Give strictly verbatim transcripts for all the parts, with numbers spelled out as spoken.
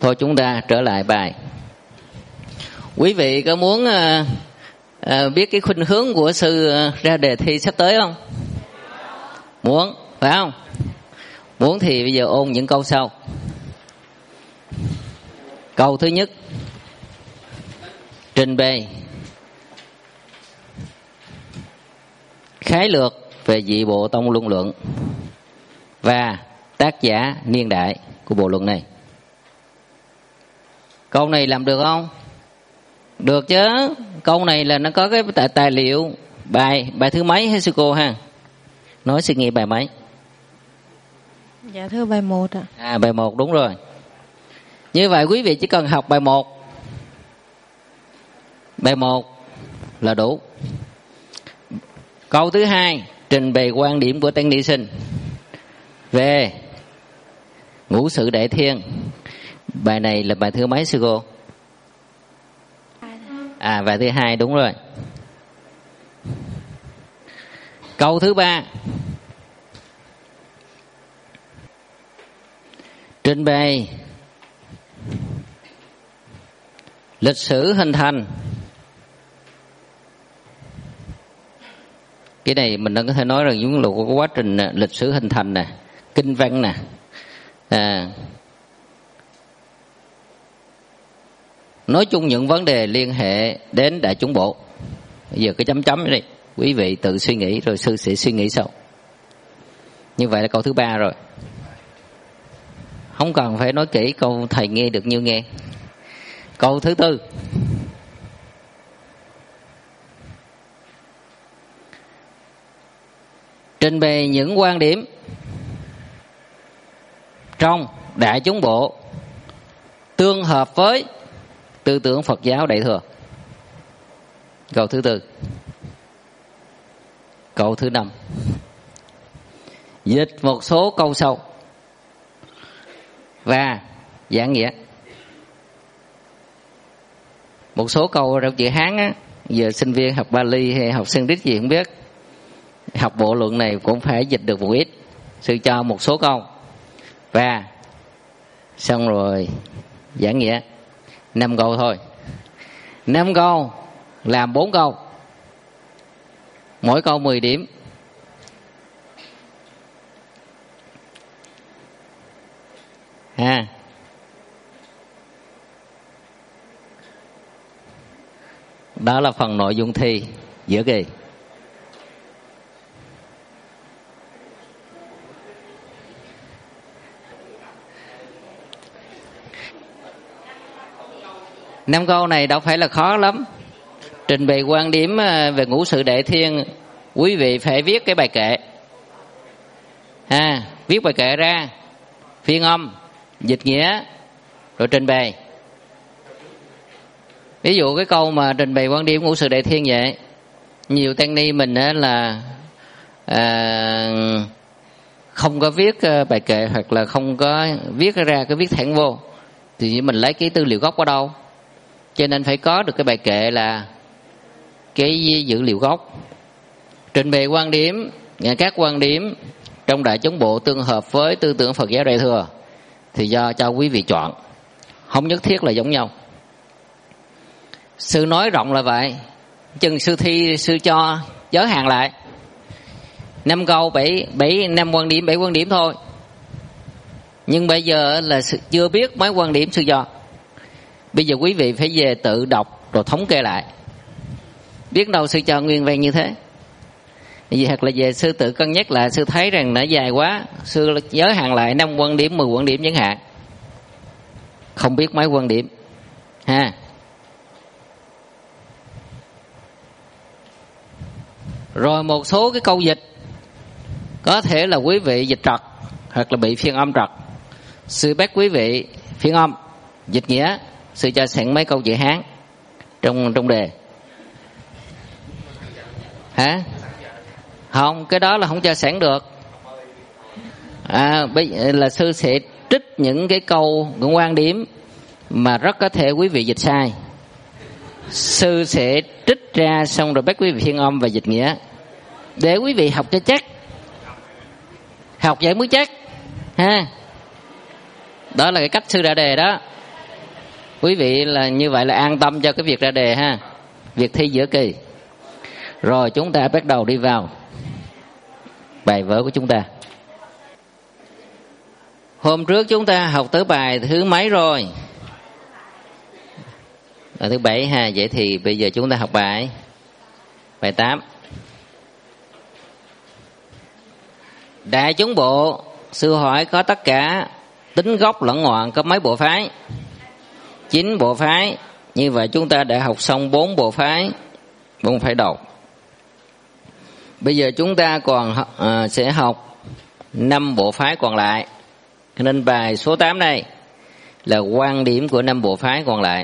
Thôi chúng ta trở lại bài. Quý vị có muốn uh, uh, biết cái khuynh hướng của sư uh, ra đề thi sắp tới không? Muốn, phải không? Muốn thì bây giờ ôn những câu sau. Câu thứ nhất, trình bày khái lược về vị bộ tông luân luận và tác giả niên đại của bộ luận này. Câu này làm được không? Được chứ. Câu này là nó có cái tài, tài liệu bài bài thứ mấy hay sư cô ha? Nói suy nghĩ bài mấy? Dạ thưa bài một ạ. À bài một đúng rồi. Như vậy quý vị chỉ cần học bài một. Bài một là đủ. Câu thứ hai, trình bày quan điểm của Tăng Ni Sinh về ngũ sự đại thiên. Bài này là bài thứ mấy sư cô? À bài thứ hai đúng rồi. Câu thứ ba, trình bày lịch sử hình thành. Cái này mình đã có thể nói rằng những là có quá trình lịch sử hình thành nè, kinh văn nè, à, nói chung những vấn đề liên hệ đến đại chúng bộ. Bây giờ cái chấm chấm đây, quý vị tự suy nghĩ rồi sư sẽ suy nghĩ sau. Như vậy là câu thứ ba rồi. Không cần phải nói kỹ, câu thầy nghe được như nghe. Câu thứ tư, trình bày những quan điểm trong đại chúng bộ tương hợp với tư tưởng Phật giáo Đại thừa. Câu thứ tư. Câu thứ năm, dịch một số câu sau và giảng nghĩa. Một số câu trong chữ Hán á, giờ sinh viên học Bali hay học Sanskrit gì không biết, học bộ luận này cũng phải dịch được một ít. Sư cho một số câu và xong rồi giảng nghĩa. Năm câu thôi. Năm câu làm bốn câu, mỗi câu mười điểm. Ha. Đó là phần nội dung thi giữa kỳ. Năm câu này đâu phải là khó lắm. Trình bày quan điểm về ngũ sự đại thiên, quý vị phải viết cái bài kệ. Ha, viết bài kệ ra, phiên âm, dịch nghĩa, rồi trình bày. Ví dụ cái câu mà trình bày quan điểm ngũ sự đại thiên vậy, nhiều tăng ni mình là à, không có viết bài kệ hoặc là không có viết ra cái viết thẳng vô, thì mình lấy cái tư liệu gốc ở đâu? Cho nên phải có được cái bài kệ là cái dữ liệu gốc. Trình bày quan điểm, các quan điểm trong đại chúng bộ tương hợp với tư tưởng Phật giáo Đại thừa thì do cho quý vị chọn, không nhất thiết là giống nhau. Sư nói rộng là vậy, chừng sư thi sư cho giới hạn lại năm câu, bảy bảy năm quan điểm, bảy quan điểm thôi. Nhưng bây giờ là chưa biết mấy quan điểm sư cho. Bây giờ quý vị phải về tự đọc rồi thống kê lại, biết đâu sư cho nguyên văn như thế. Vì hoặc là về sư tự cân nhắc lại, sư thấy rằng nó dài quá, sư giới hạn lại năm quan điểm, mười quan điểm chẳng hạn. Không biết mấy quan điểm ha. Rồi một số cái câu dịch có thể là quý vị dịch trật hoặc là bị phiên âm trật, sư bắt quý vị phiên âm dịch nghĩa. Sư cho sẵn mấy câu chữ Hán trong trong đề. Hả? Không, cái đó là không cho sẵn được. À, là sư sẽ trích những cái câu, những quan điểm mà rất có thể quý vị dịch sai. Sư sẽ trích ra xong rồi bắt quý vị phiên âm và dịch nghĩa để quý vị học cho chắc, học vậy mới chắc ha. Đó là cái cách sư ra đề đó. Quý vị là như vậy là an tâm cho cái việc ra đề ha, việc thi giữa kỳ. Rồi chúng ta bắt đầu đi vào bài vở của chúng ta. Hôm trước chúng ta học tới bài thứ mấy rồi? Bài thứ bảy ha. Vậy thì bây giờ chúng ta học bài bài tám. Đại chúng bộ, sư hỏi có tất cả tính gốc lẫn ngoạn có mấy bộ phái? Chín bộ phái. Như vậy chúng ta đã học xong bốn bộ phái, bốn phái đầu. Bây giờ chúng ta còn à, sẽ học năm bộ phái còn lại. Nên bài số tám này là quan điểm của năm bộ phái còn lại.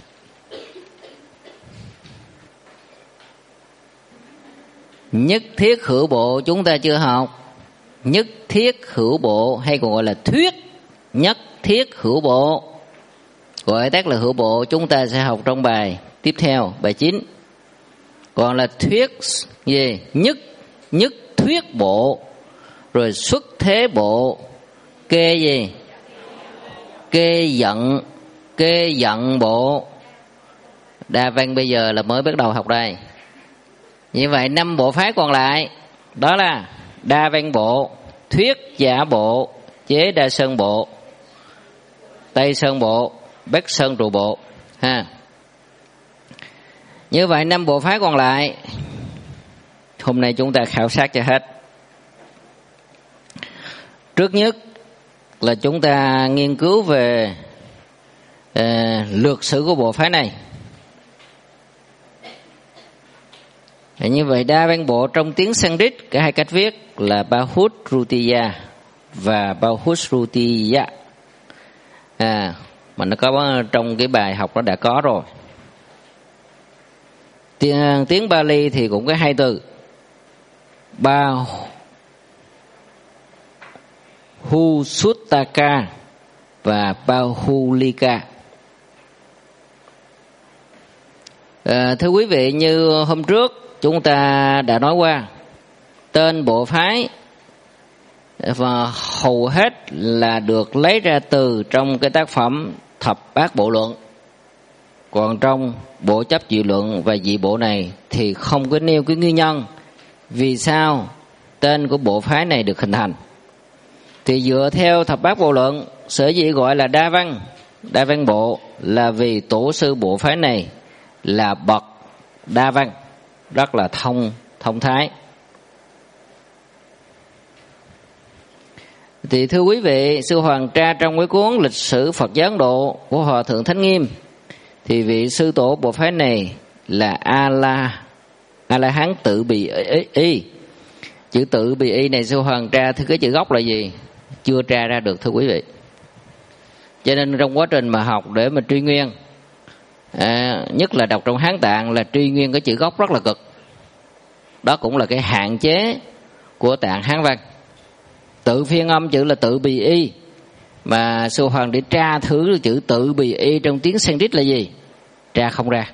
Nhất thiết hữu bộ chúng ta chưa học. Nhất thiết hữu bộ hay còn gọi là thuyết nhất thiết hữu bộ, gọi tắt là hữu bộ, chúng ta sẽ học trong bài tiếp theo, bài chín. Còn là thuyết gì? Nhất nhất thuyết bộ, rồi xuất thế bộ, kê gì? Kê giận, kê giận bộ. Đa văn bây giờ là mới bắt đầu học đây. Như vậy năm bộ phái còn lại đó là đa văn bộ, thuyết giả bộ, chế đa sơn bộ, tây sơn bộ, bắc sơn trụ bộ ha. Như vậy năm bộ phái còn lại hôm nay chúng ta khảo sát cho hết. Trước nhất là chúng ta nghiên cứu về uh, lược sử của bộ phái này. Như vậy đa văn bộ trong tiếng Sanskrit cả hai cách viết là Bahut Rutiya và Bahut Rutiya. À, mà nó có trong cái bài học nó đã có rồi. Tiếng, tiếng Bali thì cũng có hai từ Bahusuttaka và Bahulika. À, thưa quý vị, như hôm trước chúng ta đã nói qua, tên bộ phái và hầu hết là được lấy ra từ trong cái tác phẩm Thập Bát Bộ Luận. Còn trong bộ chấp dị luận và dị bộ này thì không có nêu cái nguyên nhân vì sao tên của bộ phái này được hình thành. Thì dựa theo Thập Bát Bộ Luận, sở dĩ gọi là đa văn, đa văn bộ là vì tổ sư bộ phái này là bậc đa văn, rất là thông thông thái. Thì thưa quý vị, sư Hoàng tra trong cái cuốn Lịch sử Phật giáo Ấn Độ của Hòa thượng Thánh Nghiêm, thì vị sư tổ bộ phái này là A La A La Hán Tự Bì Y. y. Chữ Tự Bì Y này sư Hoàng tra thì cái chữ gốc là gì? Chưa tra ra được thưa quý vị. Cho nên trong quá trình mà học để mà truy nguyên, à, nhất là đọc trong Hán Tạng là truy nguyên cái chữ gốc rất là cực. Đó cũng là cái hạn chế của Tạng Hán Văn. Tự phiên âm chữ là Tự Bì Y, mà sư Hoàng để tra thử chữ Tự Bì Y trong tiếng Sanskrit là gì, tra không ra.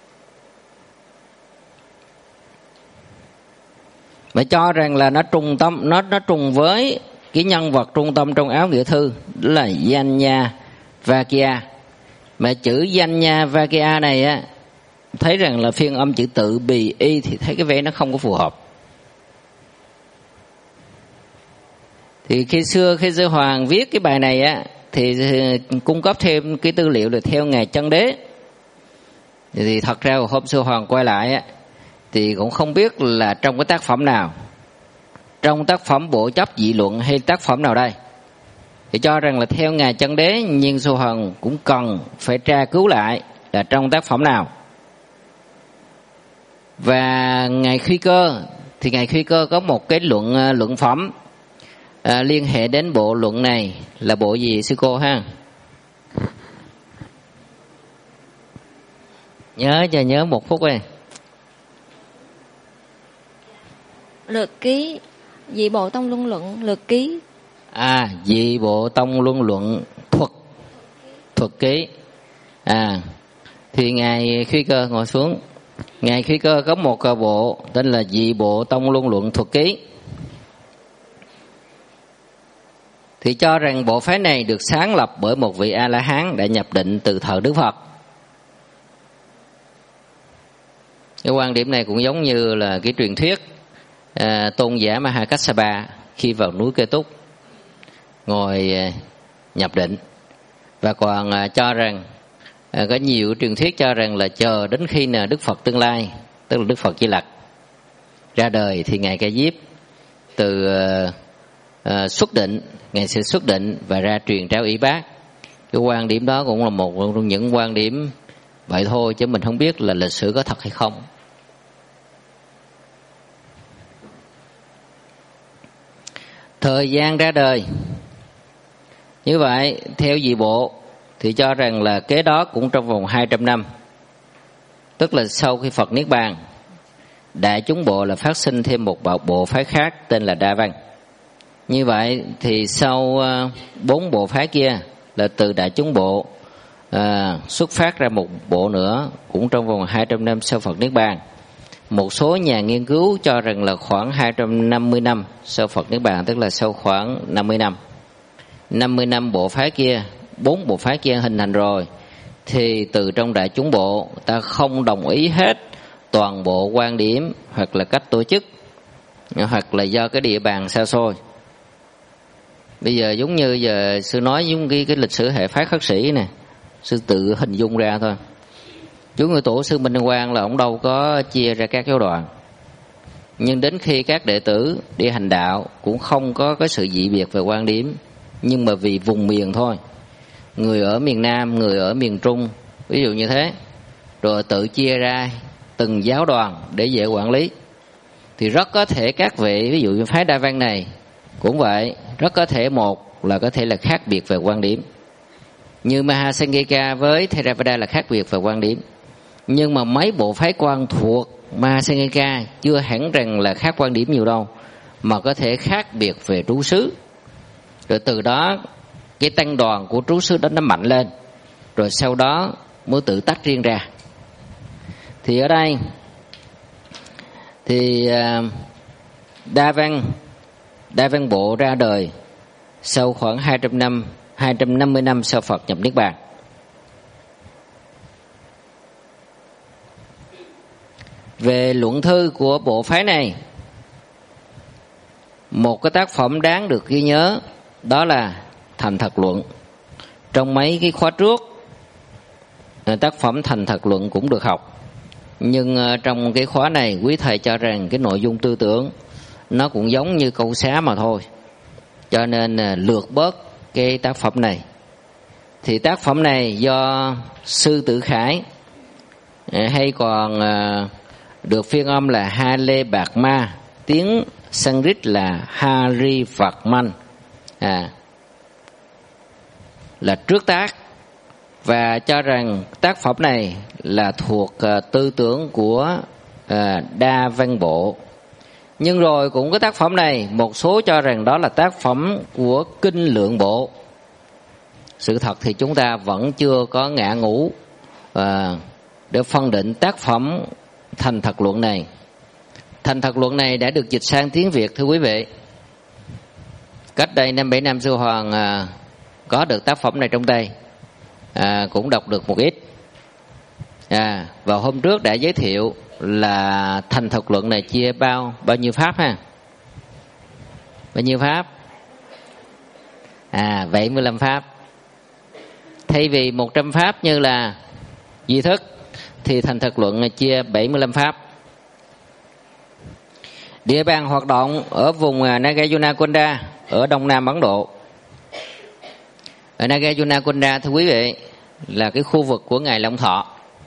Mà cho rằng là nó trùng tâm, nó nó trùng với cái nhân vật trung tâm trong áo nghĩa thư, đó là Yanya Vakya. Mà chữ Yanya Vakya này á, thấy rằng là phiên âm chữ Tự Bì Y thì thấy cái vẻ nó không có phù hợp. Thì khi xưa khi sư Hoàng viết cái bài này á, thì cung cấp thêm cái tư liệu là theo Ngài Chân Đế. Thì thật ra hôm sư Hoàng quay lại á, thì cũng không biết là trong cái tác phẩm nào, trong tác phẩm bộ chấp dị luận hay tác phẩm nào đây, thì cho rằng là theo Ngài Chân Đế, nhưng sư Hoàng cũng cần phải tra cứu lại là trong tác phẩm nào. Và Ngài Khuy Cơ thì Ngài Khuy Cơ có một cái luận luận phẩm à, liên hệ đến bộ luận này là bộ gì sư cô ha? Nhớ cho nhớ một phút đi. Lược ký, dị bộ tông luân luận, lược ký. À, dị bộ tông luân luận thuật thuật ký. À, thì Ngài Khuy Cơ ngồi xuống. Ngài Khuy Cơ có một bộ tên là dị bộ tông luân luận thuật ký. thì cho rằng bộ phái này được sáng lập bởi một vị A-la-hán đã nhập định từ thời Đức Phật. Cái quan điểm này cũng giống như là cái truyền thuyết à, tôn giả Mahakassapa khi vào núi Kê Túc ngồi à, nhập định, và còn à, cho rằng à, có nhiều truyền thuyết cho rằng là chờ đến khi nào Đức Phật tương lai, tức là Đức Phật Di Lặc ra đời thì ngài Ca Diếp từ à, à, xuất định, ngài sẽ xuất định và ra truyền trao y bát. Cái quan điểm đó cũng là một trong những quan điểm vậy thôi, chứ mình không biết là lịch sử có thật hay không. Thời gian ra đời như vậy, theo dị bộ thì cho rằng là kế đó cũng trong vòng hai trăm năm, tức là sau khi Phật Niết Bàn, đại chúng bộ là phát sinh thêm một bộ phái khác tên là Đa Văn. Như vậy thì sau bốn bộ phái kia là từ đại chúng bộ à, xuất phát ra một bộ nữa cũng trong vòng hai trăm năm sau Phật Niết Bàn. Một số nhà nghiên cứu cho rằng là khoảng hai trăm năm mươi năm sau Phật Niết Bàn, tức là sau khoảng năm mươi năm. năm mươi năm bộ phái kia, bốn bộ phái kia hình thành rồi, thì từ trong đại chúng bộ ta không đồng ý hết toàn bộ quan điểm hoặc là cách tổ chức, hoặc là do cái địa bàn xa xôi. Bây giờ giống như giờ sư nói giống cái, cái lịch sử hệ phái khất sĩ nè, sư tự hình dung ra thôi. Chú Người Tổ sư Minh Quang là ông đâu có chia ra các giáo đoàn, nhưng đến khi các đệ tử đi hành đạo cũng không có cái sự dị biệt về quan điểm, nhưng mà vì vùng miền thôi, người ở miền Nam, người ở miền Trung, ví dụ như thế, rồi tự chia ra từng giáo đoàn để dễ quản lý. Thì rất có thể các vị, ví dụ như phái Đa Văn này cũng vậy, rất có thể một là có thể là khác biệt về quan điểm, như Mahasangika với Theravada là khác biệt về quan điểm. Nhưng mà mấy bộ phái quan thuộc Mahasangika chưa hẳn rằng là khác quan điểm nhiều đâu, mà có thể khác biệt về trú xứ. Rồi từ đó cái tăng đoàn của trú xứ đó nó mạnh lên, rồi sau đó mới tự tách riêng ra. Thì ở đây thì Đa Văn Đa Văn bộ ra đời sau khoảng hai trăm năm, hai trăm năm mươi năm sau Phật nhập Niết Bàn. Về luận thư của bộ phái này, một cái tác phẩm đáng được ghi nhớ đó là Thành Thật Luận. Trong mấy cái khóa trước, tác phẩm Thành Thật Luận cũng được học, nhưng trong cái khóa này quý thầy cho rằng cái nội dung tư tưởng nó cũng giống như câu xá mà thôi, cho nên lược bớt cái tác phẩm này. Thì tác phẩm này do Sư Tử Khải, hay còn được phiên âm là Ha Lê Bạc Ma, tiếng Sanskrit là Hari Phật-man, à, là trước tác, và cho rằng tác phẩm này là thuộc uh, tư tưởng của uh, Đa Văn bộ. Nhưng rồi cũng có tác phẩm này, một số cho rằng đó là tác phẩm của Kinh Lượng bộ. Sự thật thì chúng ta vẫn chưa có ngã ngũ uh, để phân định tác phẩm Thành Thật Luận này. Thành Thật Luận này đã được dịch sang tiếng Việt, thưa quý vị. Cách đây năm bảy năm Sư Hoàng uh, có được tác phẩm này trong tay, à, cũng đọc được một ít. À, và hôm trước đã giới thiệu là Thành Thật Luận này chia bao bao nhiêu pháp ha? Bao nhiêu pháp? À, bảy mươi lăm pháp. Thay vì một trăm pháp như là duy thức, thì Thành Thật Luận này chia bảy mươi lăm pháp. Địa bàn hoạt động ở vùng Nagarjuna Konda ở đông nam Ấn Độ. Ở Nagarjuna Konda, thưa quý vị, là cái khu vực của ngài Long Thọ.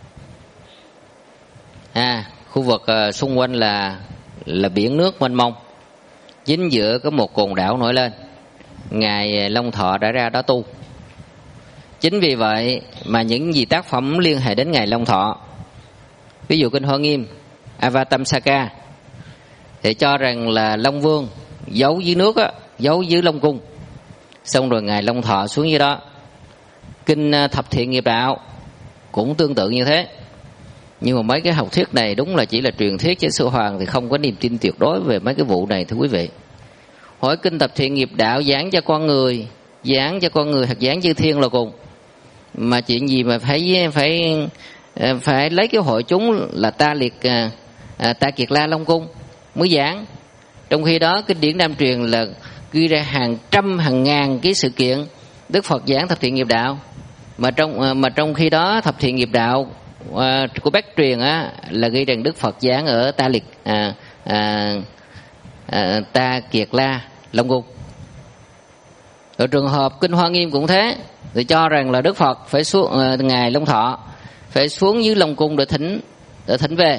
À, khu vực uh, xung quanh là là biển nước mênh mông, chính giữa có một cồn đảo nổi lên. Ngài Long Thọ đã ra đó tu. Chính vì vậy mà những gì tác phẩm liên hệ đến ngài Long Thọ, ví dụ Kinh Hoa Nghiêm, Avatamsaka, thì cho rằng là Long Vương giấu dưới nước á, giấu dưới Long Cung, xong rồi ngài Long Thọ xuống dưới đó. Kinh Thập Thiện Nghiệp Đạo cũng tương tự như thế. Nhưng mà mấy cái học thuyết này đúng là chỉ là truyền thuyết, chứ Sư Hoàng thì không có niềm tin tuyệt đối về mấy cái vụ này, thưa quý vị. hỏi kinh Tập Thiện Nghiệp Đạo giảng cho con người, giảng cho con người hoặc giảng chư thiên là cùng. Mà chuyện gì mà phải phải phải lấy cái hội chúng là ta liệt à, ta Kiệt La Long Cung mới giảng. Trong khi đó kinh điển Nam truyền là ghi ra hàng trăm hàng ngàn cái sự kiện Đức Phật giảng Thập Thiện Nghiệp Đạo, mà trong mà trong khi đó Thập Thiện Nghiệp Đạo à, của Bác truyền á là ghi rằng Đức Phật giảng ở ta liệt à, à, à, ta Kiệt La Long Cung. Ở trường hợp kinh Hoa Nghiêm cũng thế, thì cho rằng là Đức Phật phải xuống à, ngài Long Thọ phải xuống dưới Long Cung để thỉnh để thỉnh về.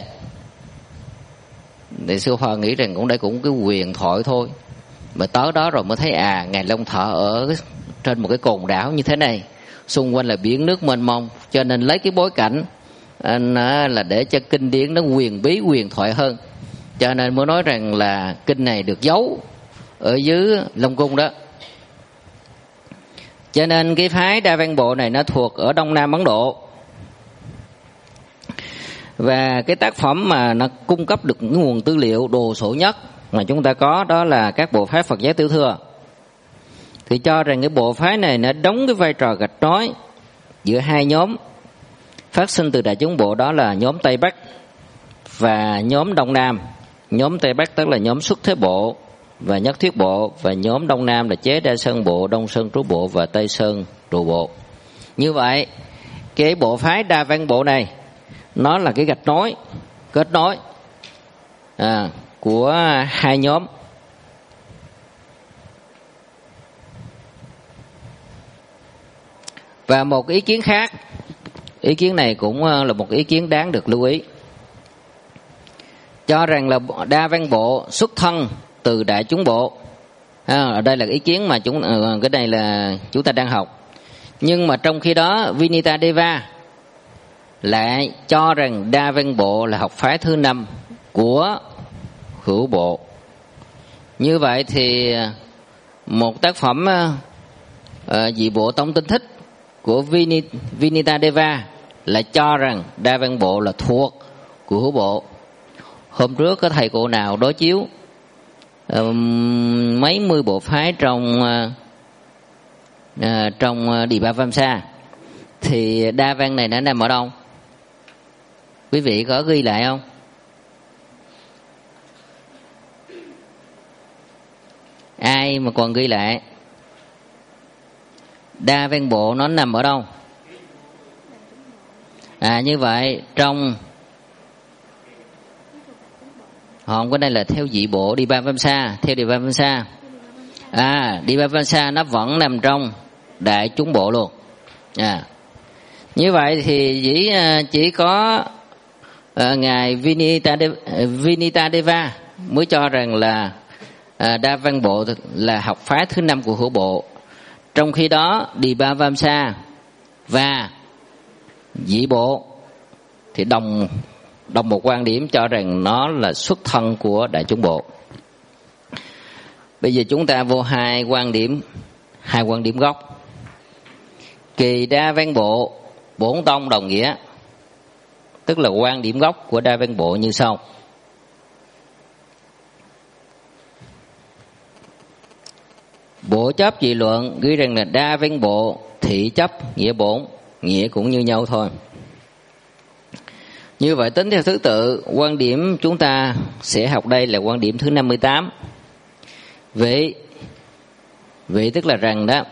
Thì sư Hòa nghĩ rằng cũng đây cũng cái quyền thoại thôi, mà tới đó rồi mới thấy à ngài Long Thọ ở trên một cái cồn đảo như thế này, xung quanh là biển nước mênh mông, cho nên lấy cái bối cảnh à, là để cho kinh điển nó quyền bí quyền thoại hơn, cho nên mới nói rằng là kinh này được giấu ở dưới Long Cung đó. Cho nên cái phái Đa Văn Bộ này nó thuộc ở Đông Nam Ấn Độ. Và cái tác phẩm mà nó cung cấp được những nguồn tư liệu đồ sộ nhất mà chúng ta có đó là các bộ phái Phật giáo Tiểu Thừa. Thì cho rằng cái bộ phái này nó đóng cái vai trò gạch nối giữa hai nhóm phát sinh từ Đại Chúng Bộ, đó là nhóm Tây Bắc và nhóm Đông Nam. Nhóm Tây Bắc tức là nhóm Xuất Thế Bộ và Nhất Thuyết Bộ, và nhóm Đông Nam là Chế Đa Sơn Bộ, Đông Sơn Trú Bộ và Tây Sơn Trụ Bộ. Như vậy cái bộ phái Đa Văn Bộ này nó là cái gạch nối, kết nối à, của hai nhóm. Và một ý kiến khác, ý kiến này cũng là một ý kiến đáng được lưu ý, cho rằng là Đa Văn Bộ xuất thân từ Đại Chúng Bộ. À, ở đây là ý kiến mà chúng cái này là chúng ta đang học. Nhưng mà trong khi đó Vinita Deva lại cho rằng Đa Văn Bộ là học phái thứ năm của Hữu Bộ. Như vậy thì một tác phẩm uh, Dị Bộ Tông Tinh Thích của Vinita Deva lại cho rằng Đa Văn Bộ là thuộc của Hữu Bộ. Hôm trước có thầy cô nào đối chiếu uh, mấy mươi bộ phái trong uh, uh, trong Địa Ba Vam Sa, thì Đa Văn này nó nằm ở đâu? Quý vị có ghi lại không? Ai mà còn ghi lại? Đa Văn Bộ nó nằm ở đâu? À như vậy trong không, cái này là theo Dị Bộ Địa Ba Vam Sa, theo Địa Ba Vam Sa. À Địa Ba Vam Sa nó vẫn nằm trong Đại Chúng Bộ luôn. À như vậy thì chỉ chỉ có uh, ngài Vinita De, Vinita Deva mới cho rằng là uh, Đa Văn Bộ là học phái thứ năm của Hữu Bộ. Trong khi đó Địa Ba Vam Sa và Dị Bộ thì đồng đồng một quan điểm, cho rằng nó là xuất thân của Đại Chúng Bộ. Bây giờ chúng ta vô hai quan điểm, hai quan điểm gốc. Kỳ Đa Văn Bộ bổn tông đồng nghĩa, tức là quan điểm gốc của Đa Văn Bộ như sau. Bộ chấp dị luận ghi rằng là Đa Văn Bộ thị chấp nghĩa bổn, nghĩa cũng như nhau thôi. Như vậy tính theo thứ tự, quan điểm chúng ta sẽ học đây là quan điểm thứ năm mươi tám. Vị Vị tức là rằng đó,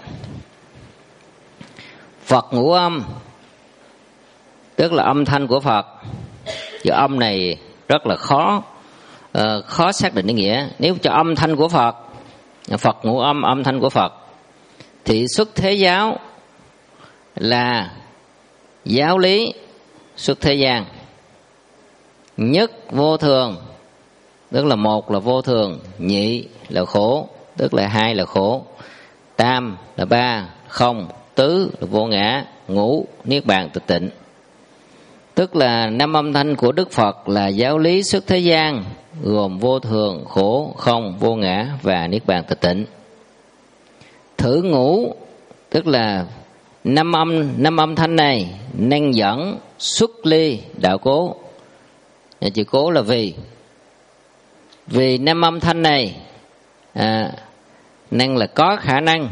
Phật ngũ âm tức là âm thanh của Phật. Chữ âm này rất là khó uh, khó xác định ý nghĩa. Nếu cho âm thanh của Phật, Phật ngũ âm, âm thanh của Phật, thì xuất thế giáo là giáo lý xuất thế gian. Nhất vô thường tức là một là vô thường, nhị là khổ tức là hai là khổ, tam là ba, không, tứ là vô ngã, ngũ niết bàn tịch tịnh. Tức là năm âm thanh của Đức Phật là giáo lý xuất thế gian, gồm vô thường, khổ, không, vô ngã và niết bàn tịch tịnh. Thử ngũ tức là năm âm năm âm thanh này năng dẫn xuất ly đạo cố. Chữ cố là vì vì năm âm thanh này à, năng là có khả năng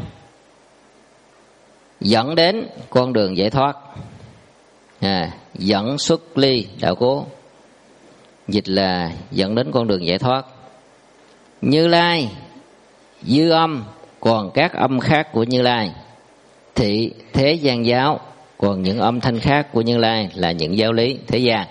dẫn đến con đường giải thoát. À, dẫn xuất ly đạo cố, dịch là dẫn đến con đường giải thoát. Như Lai dư âm, còn các âm khác của Như Lai. Thị thế gian giáo, còn những âm thanh khác của Như Lai là những giáo lý thế gian.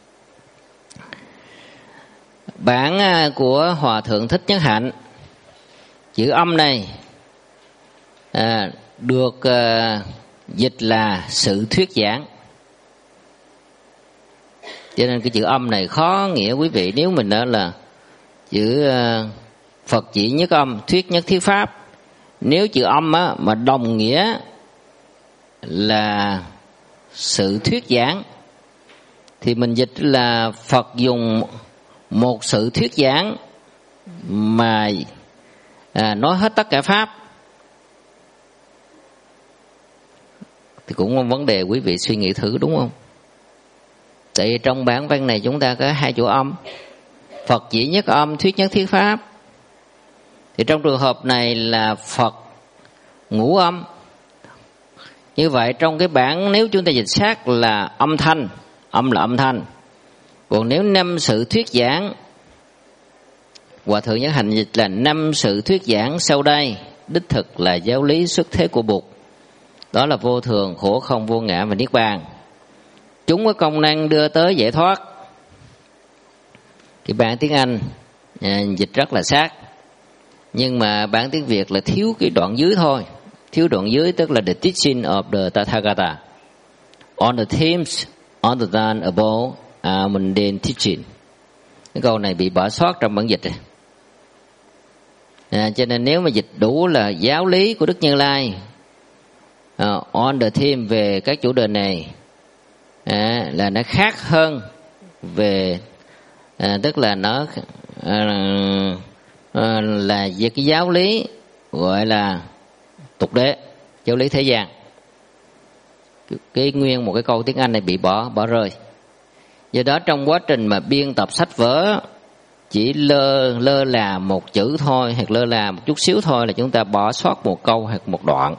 Bản của Hòa Thượng Thích Nhất Hạnh, chữ âm này à, được à, dịch là sự thuyết giảng. Cho nên cái chữ âm này khó nghĩa quý vị. Nếu mình đó là chữ uh, Phật chỉ nhất âm, thuyết nhất thiết pháp. Nếu chữ âm á, mà đồng nghĩa là sự thuyết giảng thì mình dịch là Phật dùng một sự thuyết giảng mà à, nói hết tất cả pháp. Thì cũng có vấn đề quý vị suy nghĩ thử, đúng không? Tại vì trong bản văn này chúng ta có hai chữ âm, Phật chỉ nhất âm, thuyết nhất thiết pháp. Thì trong trường hợp này là Phật ngũ âm. Như vậy trong cái bản nếu chúng ta dịch sát là âm thanh, âm là âm thanh. Còn nếu năm sự thuyết giảng, Hòa Thượng Nhất Hạnh dịch là năm sự thuyết giảng sau đây đích thực là giáo lý xuất thế của Bụt. Đó là vô thường, khổ không, vô ngã và niết bàn. Chúng có công năng đưa tới giải thoát. Cái bản tiếng Anh à, dịch rất là sát, nhưng mà bản tiếng Việt là thiếu cái đoạn dưới thôi. Thiếu đoạn dưới tức là the teaching of the Tathagata on the themes on the than above are mundane teaching. Cái câu này bị bỏ sót trong bản dịch này. À, cho nên nếu mà dịch đủ là giáo lý của Đức Như Lai uh, on the theme về các chủ đề này à, là nó khác hơn về à, tức là nó à, à, là về cái giáo lý gọi là tục đế, giáo lý thế gian. Cái, cái nguyên một cái câu tiếng Anh này bị bỏ bỏ rơi. Do đó trong quá trình mà biên tập sách vở chỉ lơ lơ là một chữ thôi hoặc lơ là một chút xíu thôi là chúng ta bỏ sót một câu hoặc một đoạn.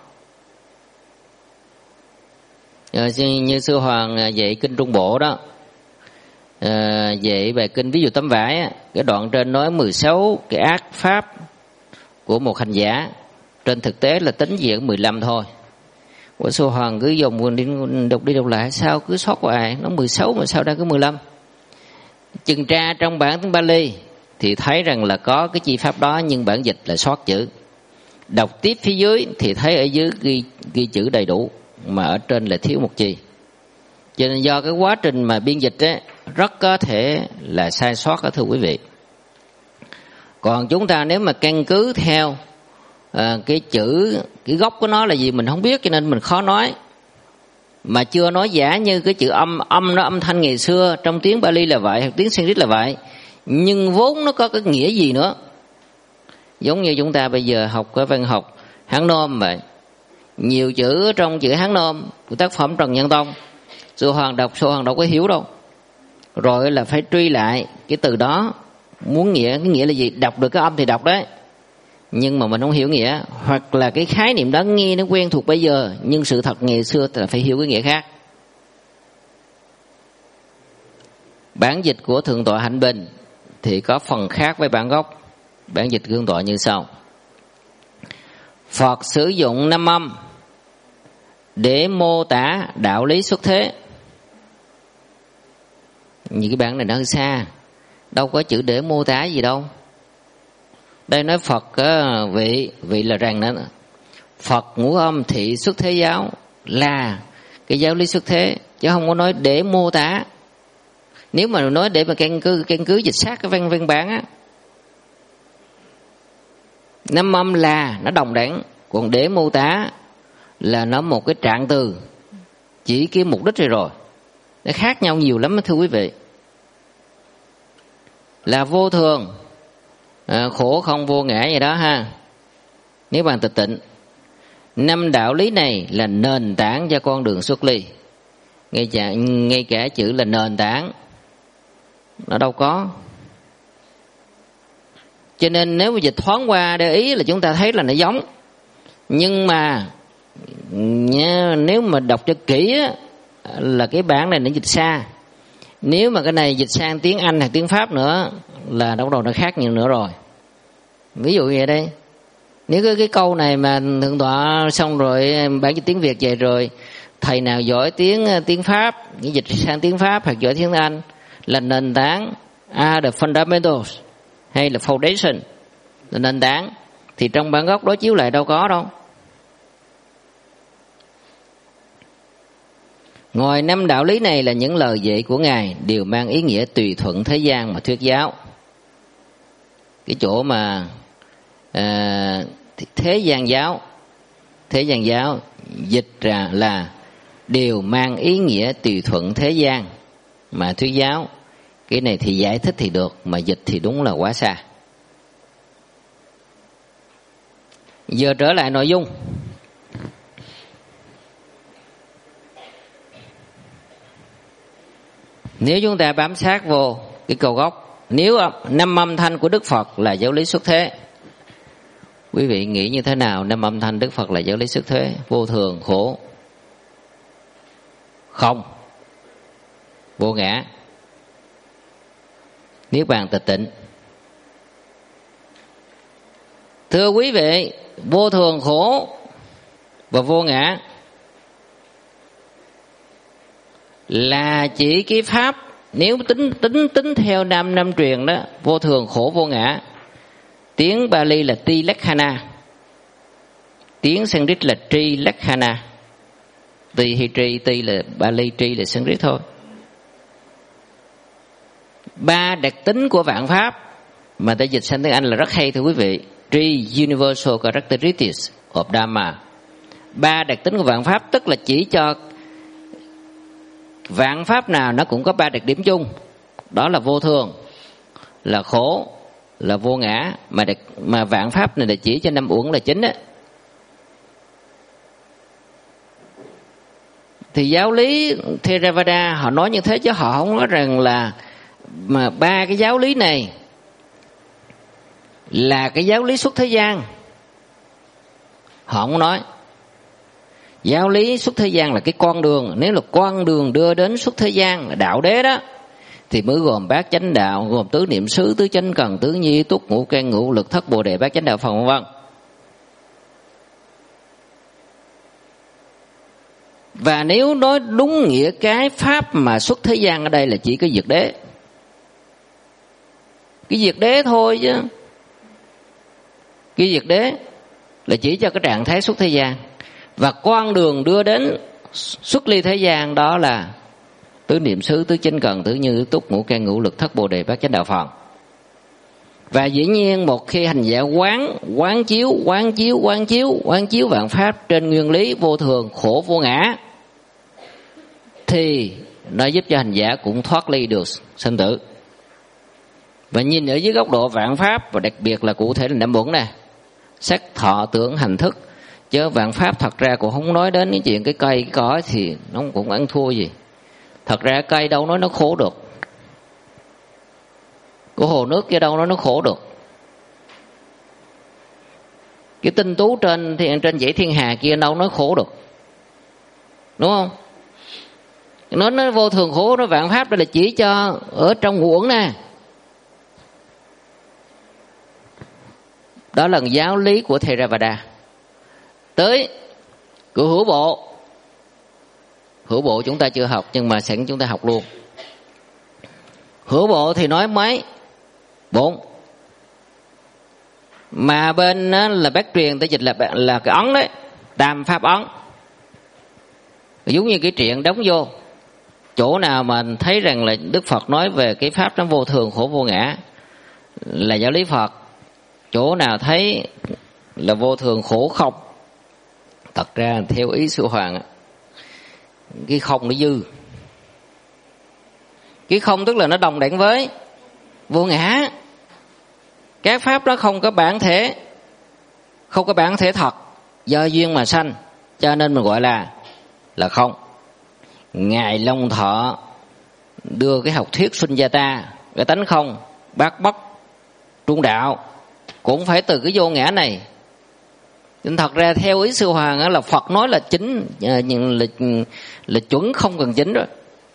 À, như Sư Hoàng dạy kinh Trung Bộ đó, à, dạy bài kinh ví dụ tấm vải, cái đoạn trên nói mười sáu cái ác pháp của một hành giả, trên thực tế là tính diện mười lăm thôi. Của Sư Hoàng cứ dùng đi đọc đi đọc lại, sao cứ sót hoài, nó mười sáu mà sao ra cứ mười lăm. Chừng tra trong bản tiếng Bali thì thấy rằng là có cái chi pháp đó, nhưng bản dịch là sót chữ. Đọc tiếp phía dưới thì thấy ở dưới ghi, ghi chữ đầy đủ, mà ở trên là thiếu một chi. Cho nên do cái quá trình mà biên dịch ấy, rất có thể là sai sót đó thưa quý vị. Còn chúng ta nếu mà căn cứ theo à, cái chữ, cái gốc của nó là gì mình không biết, cho nên mình khó nói. Mà chưa nói giả như cái chữ âm, âm nó âm thanh ngày xưa trong tiếng Bali là vậy, hoặc tiếng Sanskrit là vậy, nhưng vốn nó có cái nghĩa gì nữa. Giống như chúng ta bây giờ học cái văn học Hán Nôm vậy, nhiều chữ trong chữ Hán Nôm của tác phẩm Trần Nhân Tông, Sư Hoàng đọc Sư Hoàng đâu có hiểu đâu, rồi là phải truy lại cái từ đó muốn nghĩa, cái nghĩa là gì, đọc được cái âm thì đọc đấy, nhưng mà mình không hiểu nghĩa, hoặc là cái khái niệm đó nghe nó quen thuộc bây giờ nhưng sự thật ngày xưa là phải hiểu cái nghĩa khác. Bản dịch của Thượng tọa Hạnh Bình thì có phần khác với bản gốc. Bản dịch của Thượng tọa như sau: Phật sử dụng năm âm để mô tả đạo lý xuất thế. Những cái bản này nó hơi xa, đâu có chữ để mô tả gì đâu. Đây nói Phật vị, vị là rằng đó, Phật ngũ âm thị xuất thế giáo là cái giáo lý xuất thế, chứ không có nói để mô tả. Nếu mà nói để mà căn cứ căn cứ dịch sát cái văn văn bản á, năm âm là nó đồng đẳng, còn để mô tả là nó một cái trạng từ chỉ cái mục đích rồi rồi. Nó khác nhau nhiều lắm thưa quý vị. Là vô thường, à, khổ không vô ngã vậy đó ha. Nếu bạn tịch tịnh, năm đạo lý này là nền tảng cho con đường xuất ly. Ngay cả, ngay cả chữ là nền tảng nó đâu có. Cho nên nếu mà dịch thoáng qua để ý là chúng ta thấy là nó giống. Nhưng mà nếu mà đọc cho kỹ á, là cái bản này nó dịch xa. Nếu mà cái này dịch sang tiếng Anh hay tiếng Pháp nữa là bắt đầu nó khác nhiều nữa rồi. Ví dụ vậy đây, nếu cái, cái câu này mà thượng tọa xong rồi bản dịch tiếng Việt vậy rồi, thầy nào giỏi tiếng tiếng Pháp dịch sang tiếng Pháp hoặc giỏi tiếng Anh là nền tảng, à, the fundamentals hay là foundation là nền tảng, thì trong bản gốc đối chiếu lại đâu có đâu. Ngoài năm đạo lý này là những lời dạy của Ngài đều mang ý nghĩa tùy thuận thế gian mà thuyết giáo. Cái chỗ mà à, thế gian giáo, thế gian giáo dịch ra là đều mang ý nghĩa tùy thuận thế gian mà thuyết giáo. Cái này thì giải thích thì được, mà dịch thì đúng là quá xa. Giờ trở lại nội dung. Nếu chúng ta bám sát vô cái câu gốc, nếu năm âm thanh của Đức Phật là giáo lý xuất thế, quý vị nghĩ như thế nào? Năm âm thanh Đức Phật là giáo lý xuất thế: vô thường, khổ, không, vô ngã, niết bàn tịch tịnh. Thưa quý vị, vô thường, khổ và vô ngã là chỉ cái pháp, nếu tính tính tính theo năm năm truyền đó, vô thường, khổ, vô ngã. Tiếng Bali là Tilakkhana, tiếng Sanskrit là Trilakkhana. Ti hay tri, ti là Bali, tri là Sanskrit thôi. Ba đặc tính của vạn pháp mà ta dịch sang tiếng Anh là rất hay thưa quý vị. Three universal characteristics of Dhamma. Ba đặc tính của vạn pháp tức là chỉ cho vạn pháp nào nó cũng có ba đặc điểm chung. Đó là vô thường, là khổ, là vô ngã. Mà đặc, mà vạn pháp này là chỉ cho năm uẩn là chính á. Thì giáo lý Theravada họ nói như thế, chứ họ không nói rằng là mà ba cái giáo lý này là cái giáo lý xuất thế gian. Họ không nói. Giáo lý xuất thế gian là cái con đường. Nếu là con đường đưa đến xuất thế gian là đạo đế đó, thì mới gồm bát chánh đạo, gồm tứ niệm xứ, tứ chánh cần, tứ nhi, túc, ngũ can, ngũ lực, thất bồ đề, bát chánh đạo phần vân vân. Và nếu nói đúng nghĩa cái pháp mà xuất thế gian ở đây là chỉ cái diệt đế. Cái diệt đế thôi chứ. Cái diệt đế là chỉ cho cái trạng thái xuất thế gian. Và con đường đưa đến xuất ly thế gian đó là tứ niệm xứ, tứ chánh cần, tứ như, tứ túc, ngũ can, ngũ lực, thất bồ đề, bát chánh đạo phần. Và dĩ nhiên một khi hành giả quán, quán chiếu, quán chiếu, quán chiếu, quán chiếu vạn pháp trên nguyên lý vô thường, khổ, vô ngã, thì nó giúp cho hành giả cũng thoát ly được sinh tử. Và nhìn ở dưới góc độ vạn pháp, và đặc biệt là cụ thể là năm uẩn nè, sắc, thọ, tưởng, hành, thức. Chứ vạn pháp thật ra cũng không nói đến cái chuyện cái cây, cái cỏ thì nó cũng ăn thua gì. Thật ra cây đâu nói nó khổ được, của hồ nước kia đâu nói nó khổ được. Cái tinh tú trên trên dãy thiên hà kia đâu nói khổ được, đúng không? Nó nói vô thường khổ, nó vạn pháp đây là chỉ cho ở trong ngũ uẩn nè. Đó là giáo lý của Theravada. Tới của hữu bộ. Hữu bộ chúng ta chưa học, nhưng mà sẵn chúng ta học luôn. Hữu bộ thì nói mấy? Bốn. Mà bên là bác truyền ta dịch là là cái ấn đấy, tam pháp ấn. Giống như cái chuyện đóng vô. Chỗ nào mà thấy rằng là Đức Phật nói về cái pháp nó vô thường, khổ, vô ngã là giáo lý Phật. Chỗ nào thấy là vô thường, khổ, không, thật ra theo ý Sư Hoàng, cái không nó dư. Cái không tức là nó đồng đẳng với vô ngã. Các pháp đó không có bản thể, không có bản thể thật, do duyên mà sanh, cho nên mình gọi là là không. Ngài Long Thọ đưa cái học thuyết Sunyata, cái tánh không, bát bất, trung đạo, cũng phải từ cái vô ngã này. Nên thật ra theo ý Sư Hoàng á, là Phật nói là chính, là, là, là chuẩn không cần chính rồi.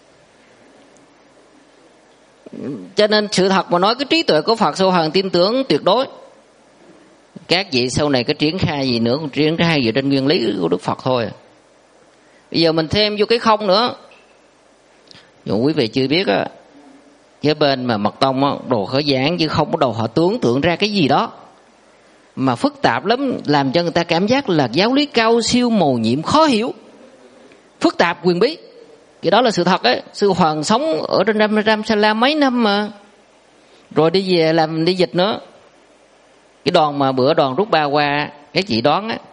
Cho nên sự thật mà nói, cái trí tuệ của Phật Sư Hoàng tin tưởng tuyệt đối. Các vị sau này có triển khai gì nữa cũng triển khai dựa trên nguyên lý của Đức Phật thôi. Bây giờ mình thêm vô cái không nữa. Dù quý vị chưa biết á, cái bên mà Mật Tông á, đồ khởi giảng chứ không có đồ họ tưởng tượng ra cái gì đó mà phức tạp lắm, làm cho người ta cảm giác là giáo lý cao siêu mầu nhiệm khó hiểu, phức tạp quyền bí. Cái đó là sự thật ấy. Sư Hoàng sống ở trên Ram Ram Sala mấy năm mà, rồi đi về làm đi dịch nữa. Cái đoàn mà bữa đoàn rút ba qua, các chị đoán á,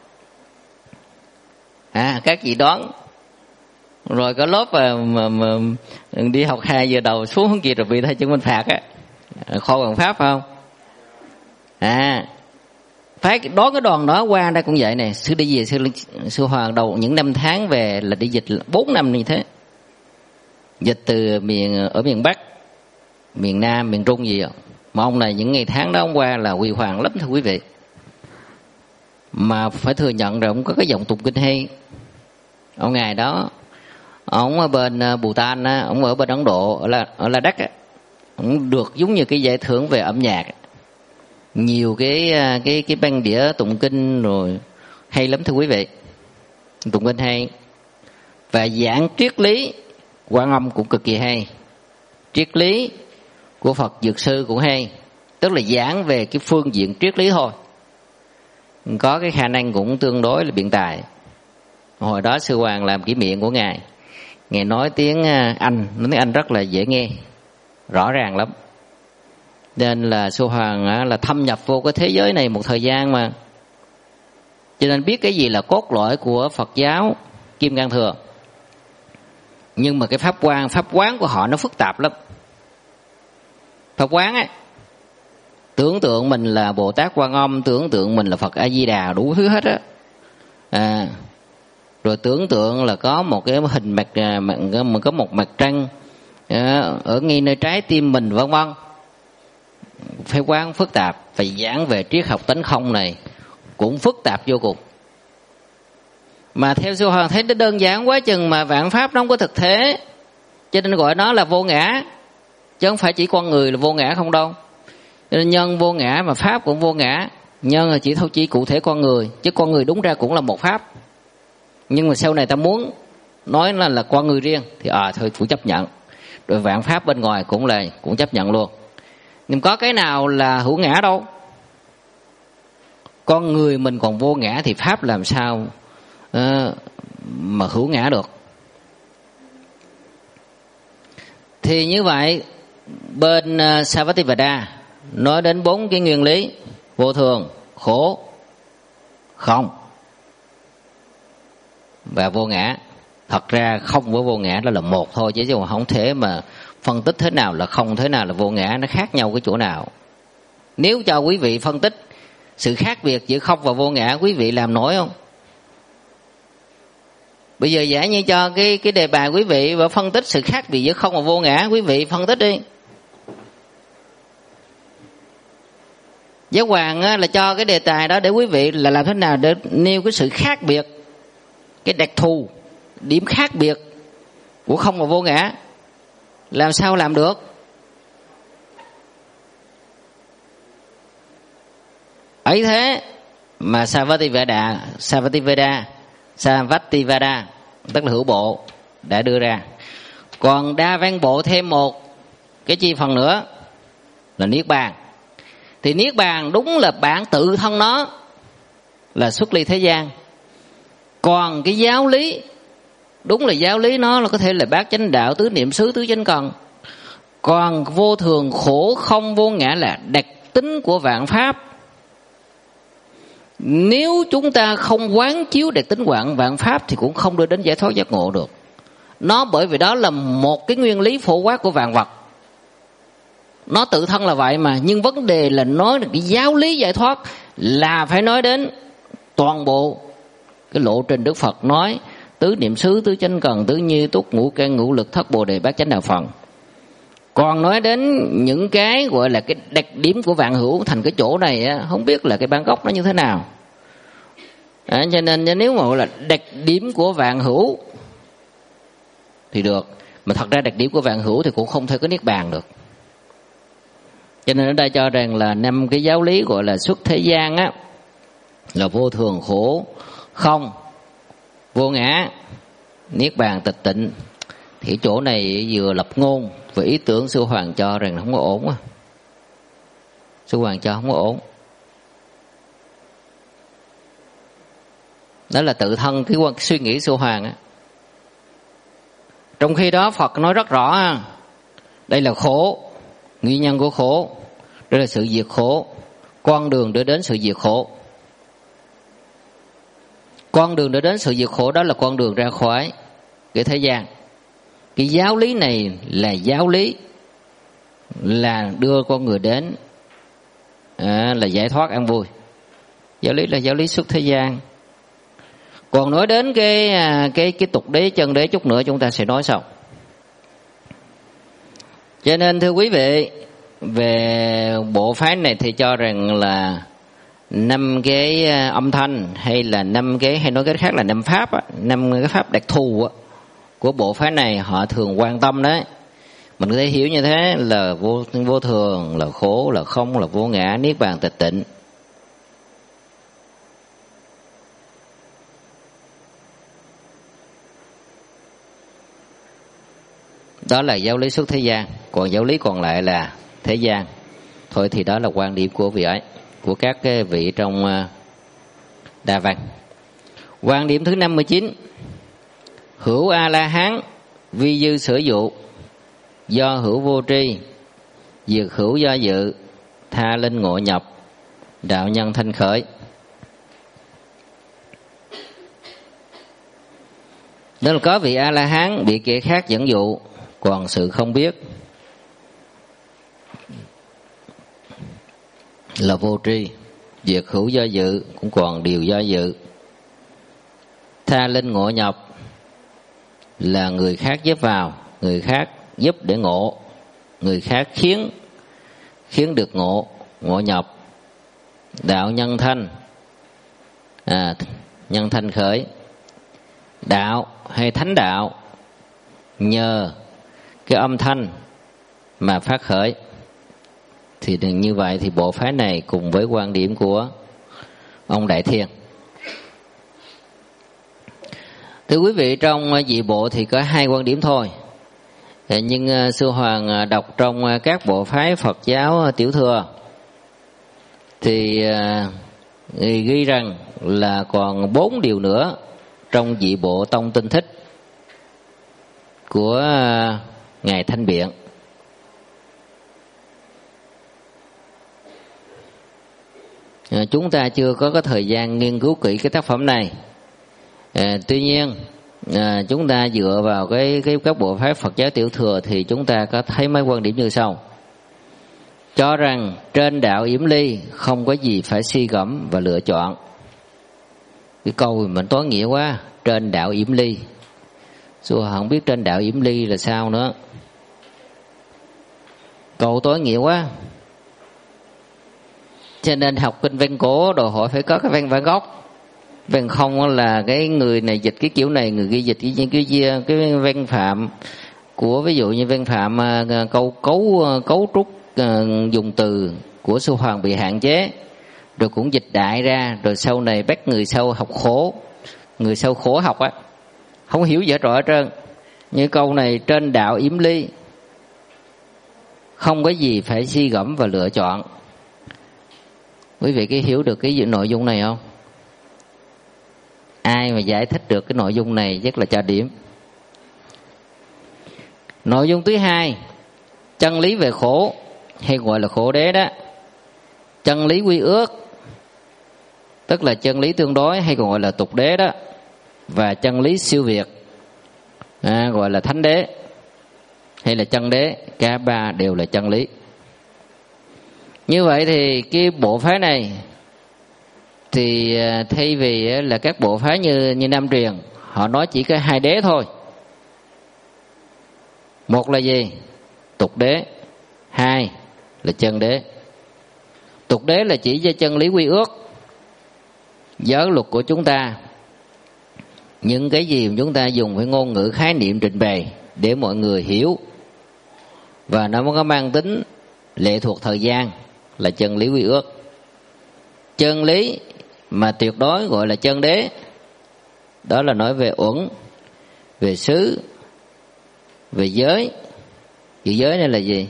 à các chị đoán rồi có lớp mà, mà, mà đi học hai giờ đầu xuống không kịp rồi bị thầy chứng minh phạt á, kho bằng pháp phải không? À phải đó, cái đoàn đó qua đây cũng vậy nè. Sư đi về sư, sư Hoàng đầu những năm tháng về là đi dịch bốn năm như thế, dịch từ miền ở miền Bắc, miền Nam, miền Trung gì đó. Mà ông này những ngày tháng đó ông qua là huy hoàng lắm thưa quý vị. Mà phải thừa nhận rồi ông có cái giọng tụng kinh hay. Ông ngày đó ông ở bên Bhutan á, ông ở bên Ấn Độ, ở là ở Ladakh á, ông được giống như cái giải thưởng về âm nhạc, nhiều cái cái cái băng đĩa tụng kinh rồi hay lắm thưa quý vị. Tụng kinh hay và giảng triết lý Quan Âm cũng cực kỳ hay, triết lý của Phật Dược Sư cũng hay, tức là giảng về cái phương diện triết lý thôi, có cái khả năng cũng tương đối là biện tài. Hồi đó Sư Hoàng làm kỷ niệm của ngài, ngài nói tiếng Anh, nói tiếng Anh rất là dễ nghe, rõ ràng lắm. Nên là Sư Hoàng là thâm nhập vô cái thế giới này một thời gian mà, cho nên biết cái gì là cốt lõi của Phật giáo Kim Cang Thừa. Nhưng mà cái pháp quan, pháp quán của họ nó phức tạp lắm. Pháp quán á, tưởng tượng mình là Bồ Tát Quan Âm, tưởng tượng mình là Phật A Di Đà, đủ thứ hết á. À, rồi tưởng tượng là có một cái hình mặt, có một mặt trăng ở ngay nơi trái tim mình, vân vân. Pháp quán phức tạp, phải giảng về triết học tánh không này cũng phức tạp vô cùng. Mà theo Sư Hoàng thấy nó đơn giản quá chừng, mà vạn pháp nó không có thực thế, cho nên gọi nó là vô ngã, chứ không phải chỉ con người là vô ngã không đâu. Cho nên nhân vô ngã mà pháp cũng vô ngã. Nhân là chỉ thôi chỉ cụ thể con người, chứ con người đúng ra cũng là một pháp. Nhưng mà sau này ta muốn nói là là con người riêng thì à thôi cũng chấp nhận. Rồi vạn pháp bên ngoài cũng là cũng chấp nhận luôn. Nhưng có cái nào là hữu ngã đâu. Con người mình còn vô ngã thì pháp làm sao uh, mà hữu ngã được. Thì như vậy bên uh, Sarvastivada nói đến bốn cái nguyên lý: vô thường, khổ, không và vô ngã. Thật ra không với vô ngã đó là một thôi, chứ không thể mà phân tích thế nào là không, thế nào là vô ngã, nó khác nhau cái chỗ nào. Nếu cho quý vị phân tích sự khác biệt giữa không và vô ngã, quý vị làm nổi không? Bây giờ giả như cho cái cái đề bài quý vị và phân tích sự khác biệt giữa không và vô ngã, quý vị phân tích đi. Giáo Hoàng á, là cho cái đề tài đó để quý vị là làm thế nào để nêu cái sự khác biệt, cái đặc thù, điểm khác biệt của không và vô ngã. Làm sao làm được? Ấy thế mà Sarvastivada, Sarvastivada, Sarvastivada tức là hữu bộ đã đưa ra. Còn đa văn bộ thêm một cái chi phần nữa là niết bàn. Thì niết bàn đúng là bản tự thân nó là xuất ly thế gian. Còn cái giáo lý, đúng là giáo lý nó là có thể là bát chánh đạo, tứ niệm xứ, tứ chánh cần. Còn vô thường, khổ, không, vô ngã là đặc tính của vạn pháp. Nếu chúng ta không quán chiếu đặc tính vạn vạn pháp thì cũng không đưa đến giải thoát giác ngộ được. Nó bởi vì đó là một cái nguyên lý phổ quát của vạn vật. Nó tự thân là vậy mà, nhưng vấn đề là nói được cái giáo lý giải thoát là phải nói đến toàn bộ cái lộ trình Đức Phật nói tứ niệm xứ, tứ chánh cần, tứ nhi túc, ngũ căn, ngũ lực, thất bồ đề, bát chánh đạo phần. Còn nói đến những cái gọi là cái đặc điểm của vạn hữu thành cái chỗ này á, không biết là cái bản gốc nó như thế nào. À, cho nên nếu mà là đặc điểm của vạn hữu thì được, mà thật ra đặc điểm của vạn hữu thì cũng không thể có niết bàn được. Cho nên ở đây cho rằng là năm cái giáo lý gọi là xuất thế gian á, là vô thường, khổ, không, vô ngã, niết bàn, tịch tịnh. Thì chỗ này vừa lập ngôn và ý tưởng Sư Hoàng cho rằng không có ổn á. Sư Hoàng cho không có ổn. Đó là tự thân cái suy nghĩ Sư Hoàng á. Trong khi đó Phật nói rất rõ, đây là khổ, nguyên nhân của khổ, đây là sự diệt khổ, con đường để đến sự diệt khổ. Con đường để đến sự diệt khổ đó là con đường ra khỏi cái thế gian. Cái giáo lý này là giáo lý là đưa con người đến à, là giải thoát an vui. Giáo lý là giáo lý xuất thế gian. Còn nói đến cái cái cái tục đế, chân đế chút nữa chúng ta sẽ nói sau. Cho nên thưa quý vị, về bộ phái này thì cho rằng là năm cái âm thanh hay là năm cái, hay nói cái khác là năm pháp á, năm cái pháp đặc thù á, của bộ phái này họ thường quan tâm đấy. Mình có thể hiểu như thế là vô vô thường, là khổ, là không, là vô ngã, niết bàn, tịch tịnh. Đó là giáo lý xuất thế gian. Còn giáo lý còn lại là thế gian. Thôi thì đó là quan điểm của vị ấy, của các cái vị trong Đa Văn. Quan điểm thứ năm mươi chín. Hữu A-la-hán vi dư sở dụ, do hữu vô tri, diệt hữu do dự, tha linh ngộ nhập, đạo nhân thanh khởi. Đó là có vị A-la-hán bị kẻ khác dẫn dụ, còn sự không biết là vô tri, diệt hữu do dự cũng còn điều do dự, tha linh ngộ nhập là người khác giúp vào, người khác giúp để ngộ, người khác khiến khiến được ngộ, ngộ nhập, đạo nhân thanh, à, nhân thanh khởi. Đạo hay thánh đạo nhờ cái âm thanh mà phát khởi. Thì như vậy thì bộ phái này cùng với quan điểm của ông Đại Thiên. Thưa quý vị, trong dị bộ thì có hai quan điểm thôi. Nhưng Sư Hoàng đọc trong các bộ phái Phật giáo tiểu thừa thì ghi rằng là còn bốn điều nữa trong dị bộ tông tinh thích của Ngài Thanh Biện. À, chúng ta chưa có cái thời gian nghiên cứu kỹ cái tác phẩm này. À, tuy nhiên à, chúng ta dựa vào cái, cái các bộ phái Phật giáo tiểu thừa thì chúng ta có thấy mấy quan điểm như sau. Cho rằng trên đạo yểm ly không có gì phải suy gẫm và lựa chọn. Cái câu mình toán nghĩa quá, trên đạo yểm ly. Sư không biết trên đạo yểm ly là sao nữa. Câu toán nghĩa quá. Cho nên học kinh văn cổ đòi hỏi phải có cái văn bản gốc. Văn không là cái người này dịch cái kiểu này, người kia dịch cái kiểu kia. Cái văn phạm của ví dụ như văn phạm câu cấu cấu trúc dùng từ của Sư Hoàng bị hạn chế, rồi cũng dịch đại ra, rồi sau này bắt người sau học khổ, người sau khổ học á, không hiểu dở trọi hết trơn. Như câu này trên đạo yểm ly không có gì phải suy gẫm và lựa chọn. Quý vị có hiểu được cái nội dung này không? Ai mà giải thích được cái nội dung này rất là cho điểm. Nội dung thứ hai, chân lý về khổ hay gọi là khổ đế đó, chân lý quy ước tức là chân lý tương đối hay còn gọi là tục đế đó, và chân lý siêu việt à, gọi là thánh đế hay là chân đế, cả ba đều là chân lý. Như vậy thì cái bộ phái này thì thay vì là các bộ phái như như Nam truyền, họ nói chỉ có hai đế thôi. Một là gì? Tục đế, hai là chân đế. Tục đế là chỉ cho chân lý quy ước, giới luật của chúng ta, những cái gì mà chúng ta dùng phải ngôn ngữ khái niệm trình bày để mọi người hiểu, và nó mới có mang tính lệ thuộc thời gian, là chân lý quy ước. Chân lý mà tuyệt đối gọi là chân đế, đó là nói về uẩn, về xứ, về giới. Chữ giới này là gì?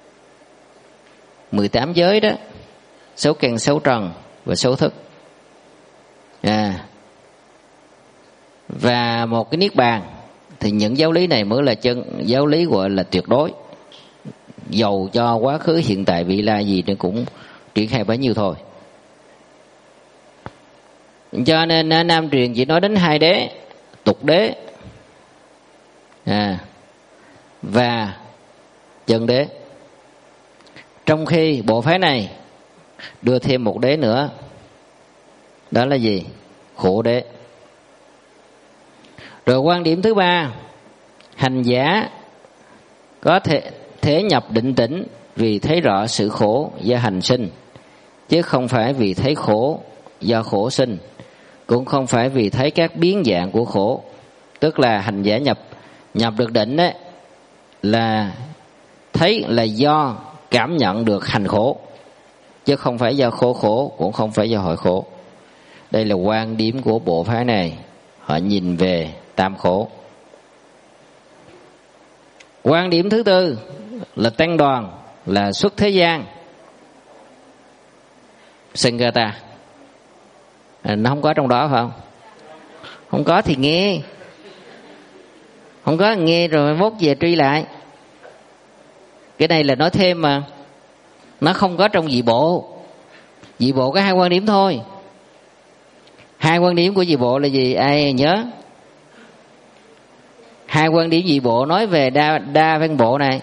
mười tám giới đó, xấu căn, xấu trần và xấu thức. À, và một cái niết bàn, thì những giáo lý này mới là chân giáo lý gọi là tuyệt đối. Dầu cho quá khứ, hiện tại, vị lai gì nó cũng triển khai bấy nhiêu thôi. Cho nên Nam truyền chỉ nói đến hai đế, tục đế à, và chân đế. Trong khi bộ phái này đưa thêm một đế nữa, đó là gì? Khổ đế. Rồi quan điểm thứ ba, hành giả có thể thể nhập định tĩnh vì thấy rõ sự khổ do hành sinh, chứ không phải vì thấy khổ do khổ sinh, cũng không phải vì thấy các biến dạng của khổ. Tức là hành giả nhập nhập được định đấy, là thấy là do cảm nhận được hành khổ, chứ không phải do khổ khổ, cũng không phải do hội khổ. Đây là quan điểm của bộ phái này, họ nhìn về tam khổ. Quan điểm thứ tư là tăng đoàn, là xuất thế gian Sangata. À, nó không có trong đó phải không? Không có thì nghe, không có nghe rồi mốt về truy lại. Cái này là nói thêm mà, nó không có trong dị bộ. Dị bộ có hai quan điểm thôi. Hai quan điểm của dị bộ là gì? Ai nhớ? Hai quan điểm dị bộ nói về đa, đa văn bộ này.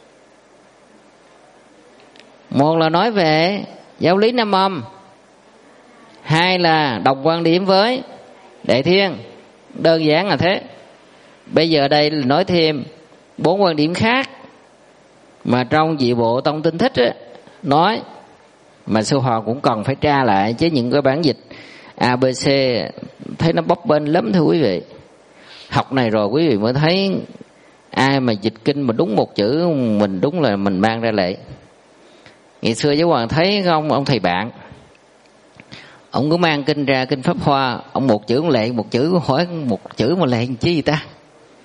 Một là nói về giáo lý Nam Âm, hai là đồng quan điểm với Đại Thiên. Đơn giản là thế. Bây giờ đây là nói thêm bốn quan điểm khác mà trong dị bộ Tông Tinh Thích á, nói mà sư Hòa cũng cần phải tra lại, chứ những cái bản dịch a bê xê thấy nó bấp bênh lắm thưa quý vị. Học này rồi quý vị mới thấy ai mà dịch kinh mà đúng một chữ mình đúng là mình mang ra lệ. Ngày xưa giáo hoàng thấy không, ông thầy bạn, ông cứ mang kinh ra, kinh Pháp Hoa, ông một chữ một lệ, một chữ hỏi một chữ mà lệ chi gì ta?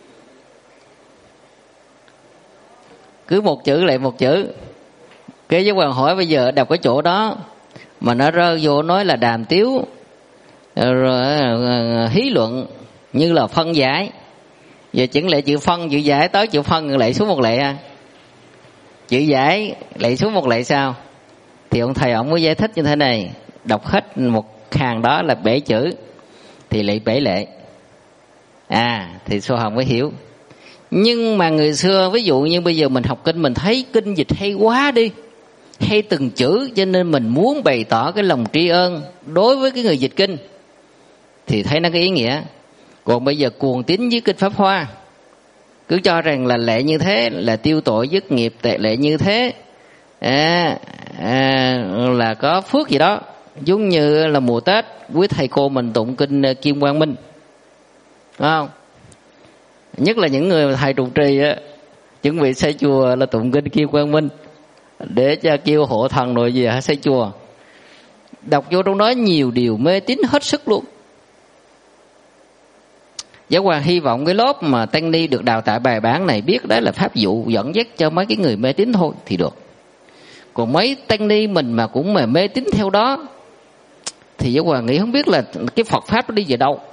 Cứ một chữ lại một chữ. Cái giáo hoàng hỏi bây giờ đọc cái chỗ đó mà nó rơi vô nói là đàm tiếu rồi hí luận như là phân giải. Giờ chẳng lẽ chữ phân chữ giải tới chữ phân lại xuống một lệ à? Chữ giải lại xuống một lệ sao? Thì ông thầy ông mới giải thích như thế này, đọc hết một hàng đó là bảy chữ thì lại bảy lệ. À thì Sô Hồng mới hiểu. Nhưng mà người xưa, ví dụ như bây giờ mình học kinh, mình thấy kinh dịch hay quá đi, hay từng chữ, cho nên mình muốn bày tỏ cái lòng tri ân đối với cái người dịch kinh thì thấy nó có ý nghĩa. Còn bây giờ cuồng tín với kinh Pháp Hoa, cứ cho rằng là lệ như thế là tiêu tội dứt nghiệp, tệ lệ như thế à, à, là có phước gì đó. Giống như là mùa Tết quý thầy cô mình tụng kinh Kim Quang Minh, đúng không? Nhất là những người thầy trụ trì á, chuẩn bị xây chùa là tụng kinh Kim Quang Minh để cho kêu hộ thần rồi gì hả, xây chùa. Đọc vô trong đó nhiều điều mê tín hết sức luôn. Giáo hoàng hy vọng cái lớp mà tăng ni được đào tạo bài bản này biết đó là pháp dụ dẫn dắt cho mấy cái người mê tín thôi thì được. Còn mấy tăng ni mình mà cũng mà mê tín theo đó thì giáo hoàng nghĩ không biết là cái Phật pháp nó đi về đâu.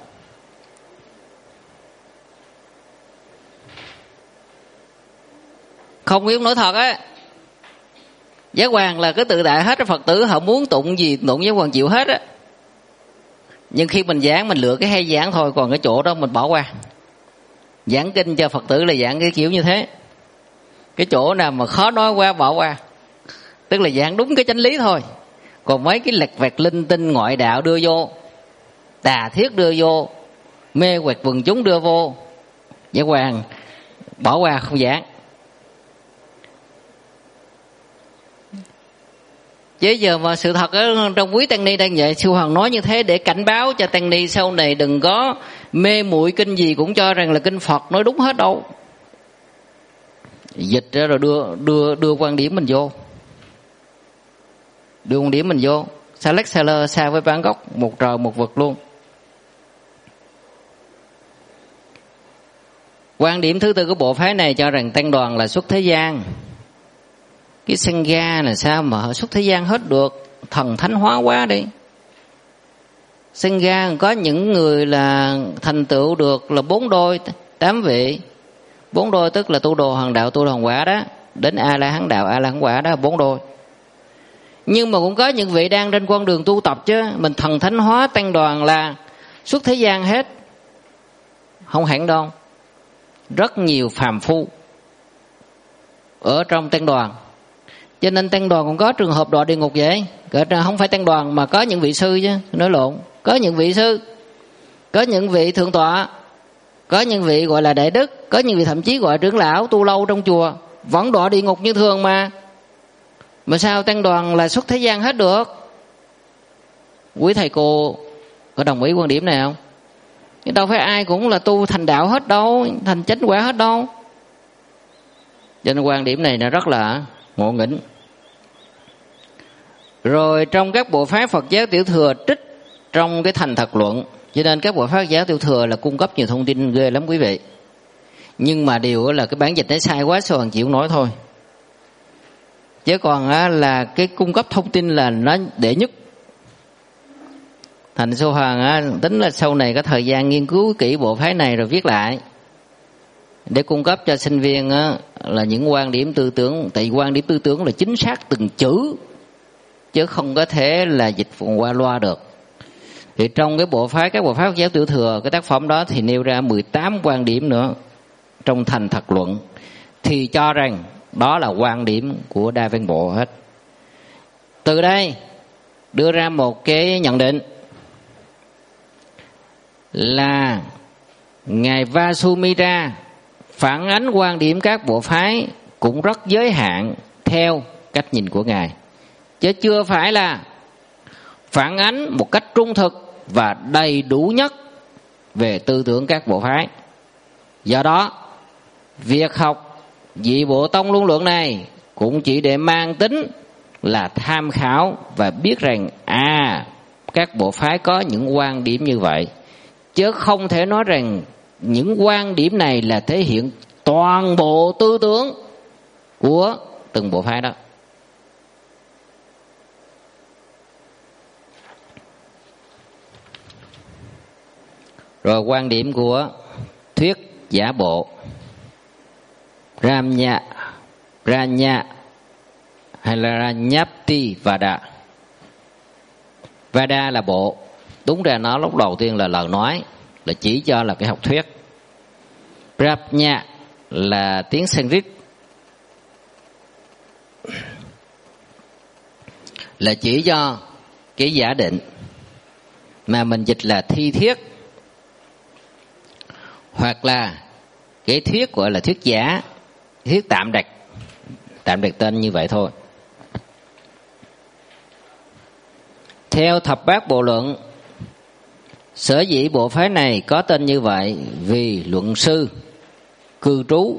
Không biết nói thật á, giáo hoàng là cái tự đại hết á, Phật tử họ muốn tụng gì tụng giáo hoàng chịu hết á. Nhưng khi mình giảng mình lựa cái hay giảng thôi, còn cái chỗ đó mình bỏ qua. Giảng kinh cho Phật tử là giảng cái kiểu như thế. Cái chỗ nào mà khó nói quá bỏ qua. Tức là giảng đúng cái chánh lý thôi. Còn mấy cái lật vẹt linh tinh ngoại đạo đưa vô, tà thiết đưa vô, mê quẹt quần chúng đưa vô, giáo hoàng bỏ qua không giảng. Chứ giờ mà sự thật ở trong quý tăng ni đang vậy, Sư Hoàng nói như thế để cảnh báo cho tăng ni sau này đừng có mê muội kinh gì cũng cho rằng là kinh Phật nói đúng hết đâu. Dịch ra rồi đưa đưa đưa quan điểm mình vô, đưa quan điểm mình vô. Alex Seller xa với bản gốc một trời một vực luôn. Quan điểm thứ tư của bộ phái này cho rằng tăng đoàn là xuất thế gian. Cái Sangha là sao mà họ xuất thế gian hết được, thần thánh hóa quá đi. Sangha có những người là thành tựu được là bốn đôi tám vị. Bốn đôi tức là tu đồ hoàng đạo, tu đồ hoàng quả đó, đến A La Hán đạo, A La Hán quả đó, bốn đôi. Nhưng mà cũng có những vị đang trên con đường tu tập chứ. Mình thần thánh hóa tăng đoàn là xuất thế gian hết, không hẳn đâu. Rất nhiều phàm phu ở trong tăng đoàn, cho nên tăng đoàn cũng có trường hợp đọa địa ngục vậy. Không phải tăng đoàn mà có những vị sư chứ, nói lộn. Có những vị sư, có những vị thượng tọa, có những vị gọi là đại đức, có những vị thậm chí gọi trưởng lão tu lâu trong chùa, vẫn đọa địa ngục như thường mà. Mà sao tăng đoàn là xuất thế gian hết được? Quý thầy cô có đồng ý quan điểm này không? Chứ đâu phải ai cũng là tu thành đạo hết đâu, thành chánh quả hết đâu. Cho nên quan điểm này nó rất là ngộ nghĩnh. Rồi trong các bộ phái Phật giáo tiểu thừa trích trong cái thành thật luận, cho nên các bộ phái giáo tiểu thừa là cung cấp nhiều thông tin ghê lắm quý vị. Nhưng mà điều là cái bản dịch nó sai quá, Sư Hoàng chịu nói thôi. Chứ còn là cái cung cấp thông tin là nó đệ nhất. Thành Sư Hoàng tính là sau này có thời gian nghiên cứu kỹ bộ phái này rồi viết lại để cung cấp cho sinh viên là những quan điểm tư tưởng. Tại vì quan điểm tư tưởng là chính xác từng chữ, chứ không có thể là dịch qua loa được. Thì trong cái bộ phái, các bộ phái Phật giáo tiểu thừa, cái tác phẩm đó thì nêu ra mười tám quan điểm nữa trong thành thật luận, thì cho rằng đó là quan điểm của Đa Văn Bộ hết. Từ đây đưa ra một cái nhận định là Ngài Vasumitra phản ánh quan điểm các bộ phái cũng rất giới hạn theo cách nhìn của Ngài, chứ chưa phải là phản ánh một cách trung thực và đầy đủ nhất về tư tưởng các bộ phái. Do đó, việc học Dị Bộ Tông Luân Luận này cũng chỉ để mang tính là tham khảo và biết rằng à, các bộ phái có những quan điểm như vậy, chứ không thể nói rằng những quan điểm này là thể hiện toàn bộ tư tưởng của từng bộ phái đó. Rồi quan điểm của thuyết giả bộ Ramya, Ranya hay là Ranyapti Vada. Vada là bộ, đúng ra nó lúc đầu tiên là lời nói, là chỉ cho là cái học thuyết. Prajna là tiếng Sanskrit, là chỉ cho cái giả định, mà mình dịch là thi thuyết, hoặc là cái thuyết gọi là thuyết giả, thuyết tạm đặt, tạm đặt tên như vậy thôi. Theo Thập Bát Bộ Luận, sở dĩ bộ phái này có tên như vậy vì luận sư cư trú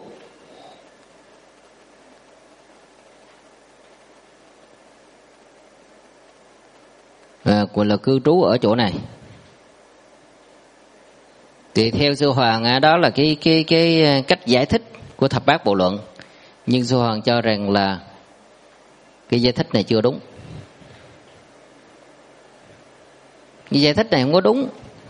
à, gọi là cư trú ở chỗ này. Thì theo Sư Hoàng đó là cái cái cái cách giải thích của Thập Bát Bộ Luận, nhưng Sư Hoàng cho rằng là cái giải thích này chưa đúng. Cái giải thích này không có đúng.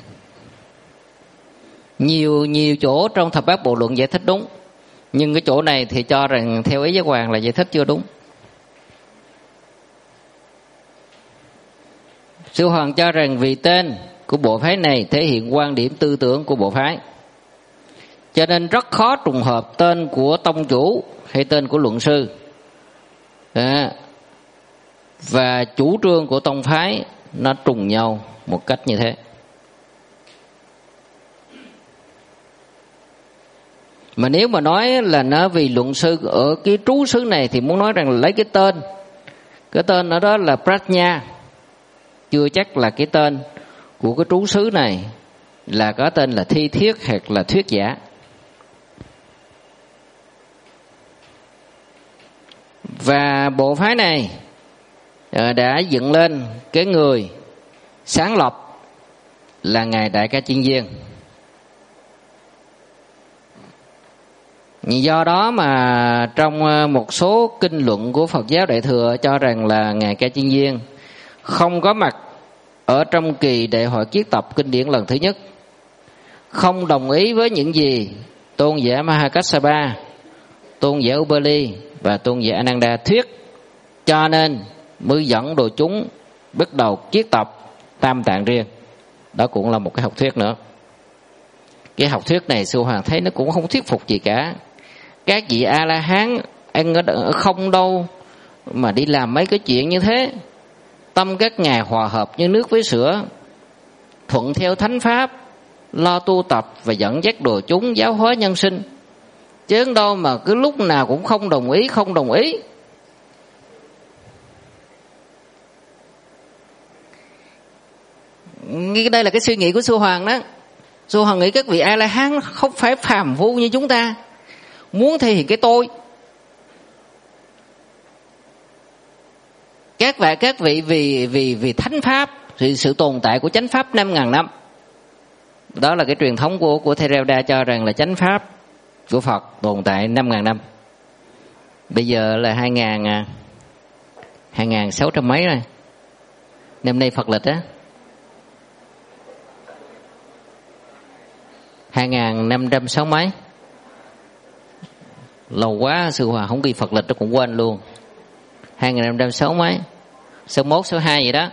Nhiều nhiều chỗ trong Thập Bát Bộ Luận giải thích đúng, nhưng cái chỗ này thì cho rằng theo ý Giáo Hoàng là giải thích chưa đúng. Sư Hoàng cho rằng vì tên của bộ phái này thể hiện quan điểm tư tưởng của bộ phái, cho nên rất khó trùng hợp tên của tông chủ hay tên của luận sư à, và chủ trương của tông phái nó trùng nhau một cách như thế. Mà nếu mà nói là nó vì luận sư ở cái trú xứ này thì muốn nói rằng là lấy cái tên Cái tên ở đó là Prajna, chưa chắc là cái tên của cái trú xứ này là có tên là thi thiết hoặc là thuyết giả. Và bộ phái này đã dựng lên cái người sáng lập là ngài Đại Ca Chiên Viên. Do đó mà trong một số kinh luận của Phật giáo Đại Thừa cho rằng là ngài Ca Chiên Viên không có mặt ở trong kỳ đại hội kiết tập kinh điển lần thứ nhất, không đồng ý với những gì tôn giả Mahakassapa, tôn giả Ubali và tôn giả Ananda thuyết, cho nên mới dẫn đồ chúng bắt đầu kiết tập tam tạng riêng. Đó cũng là một cái học thuyết nữa. Cái học thuyết này Sư Hoàng thấy nó cũng không thuyết phục gì cả. Các vị A La Hán ăn ở không đâu mà đi làm mấy cái chuyện như thế. Tâm các ngài hòa hợp như nước với sữa, thuận theo thánh pháp, lo tu tập và dẫn dắt đồ chúng giáo hóa nhân sinh, chứ đâu mà cứ lúc nào cũng không đồng ý không đồng ý. Đây là cái suy nghĩ của Sư Hoàng đó. Sư Hoàng nghĩ các vị A La Hán không phải phàm phu như chúng ta, muốn thể hiện cái tôi. Các vị các vị vì vì vì thánh pháp, thì sự tồn tại của chánh pháp năm ngàn năm. Đó là cái truyền thống của của Theravada cho rằng là chánh pháp của Phật tồn tại năm ngàn năm. Bây giờ là hai ngàn hai ngàn sáu trăm mấy rồi. Năm nay Phật lịch á hai ngàn năm trăm sáu mấy. Lâu quá Sư Hòa không ghi Phật lịch nó cũng quên luôn. Hai ngàn năm trăm sáu mấy, số mốt số hai vậy đó.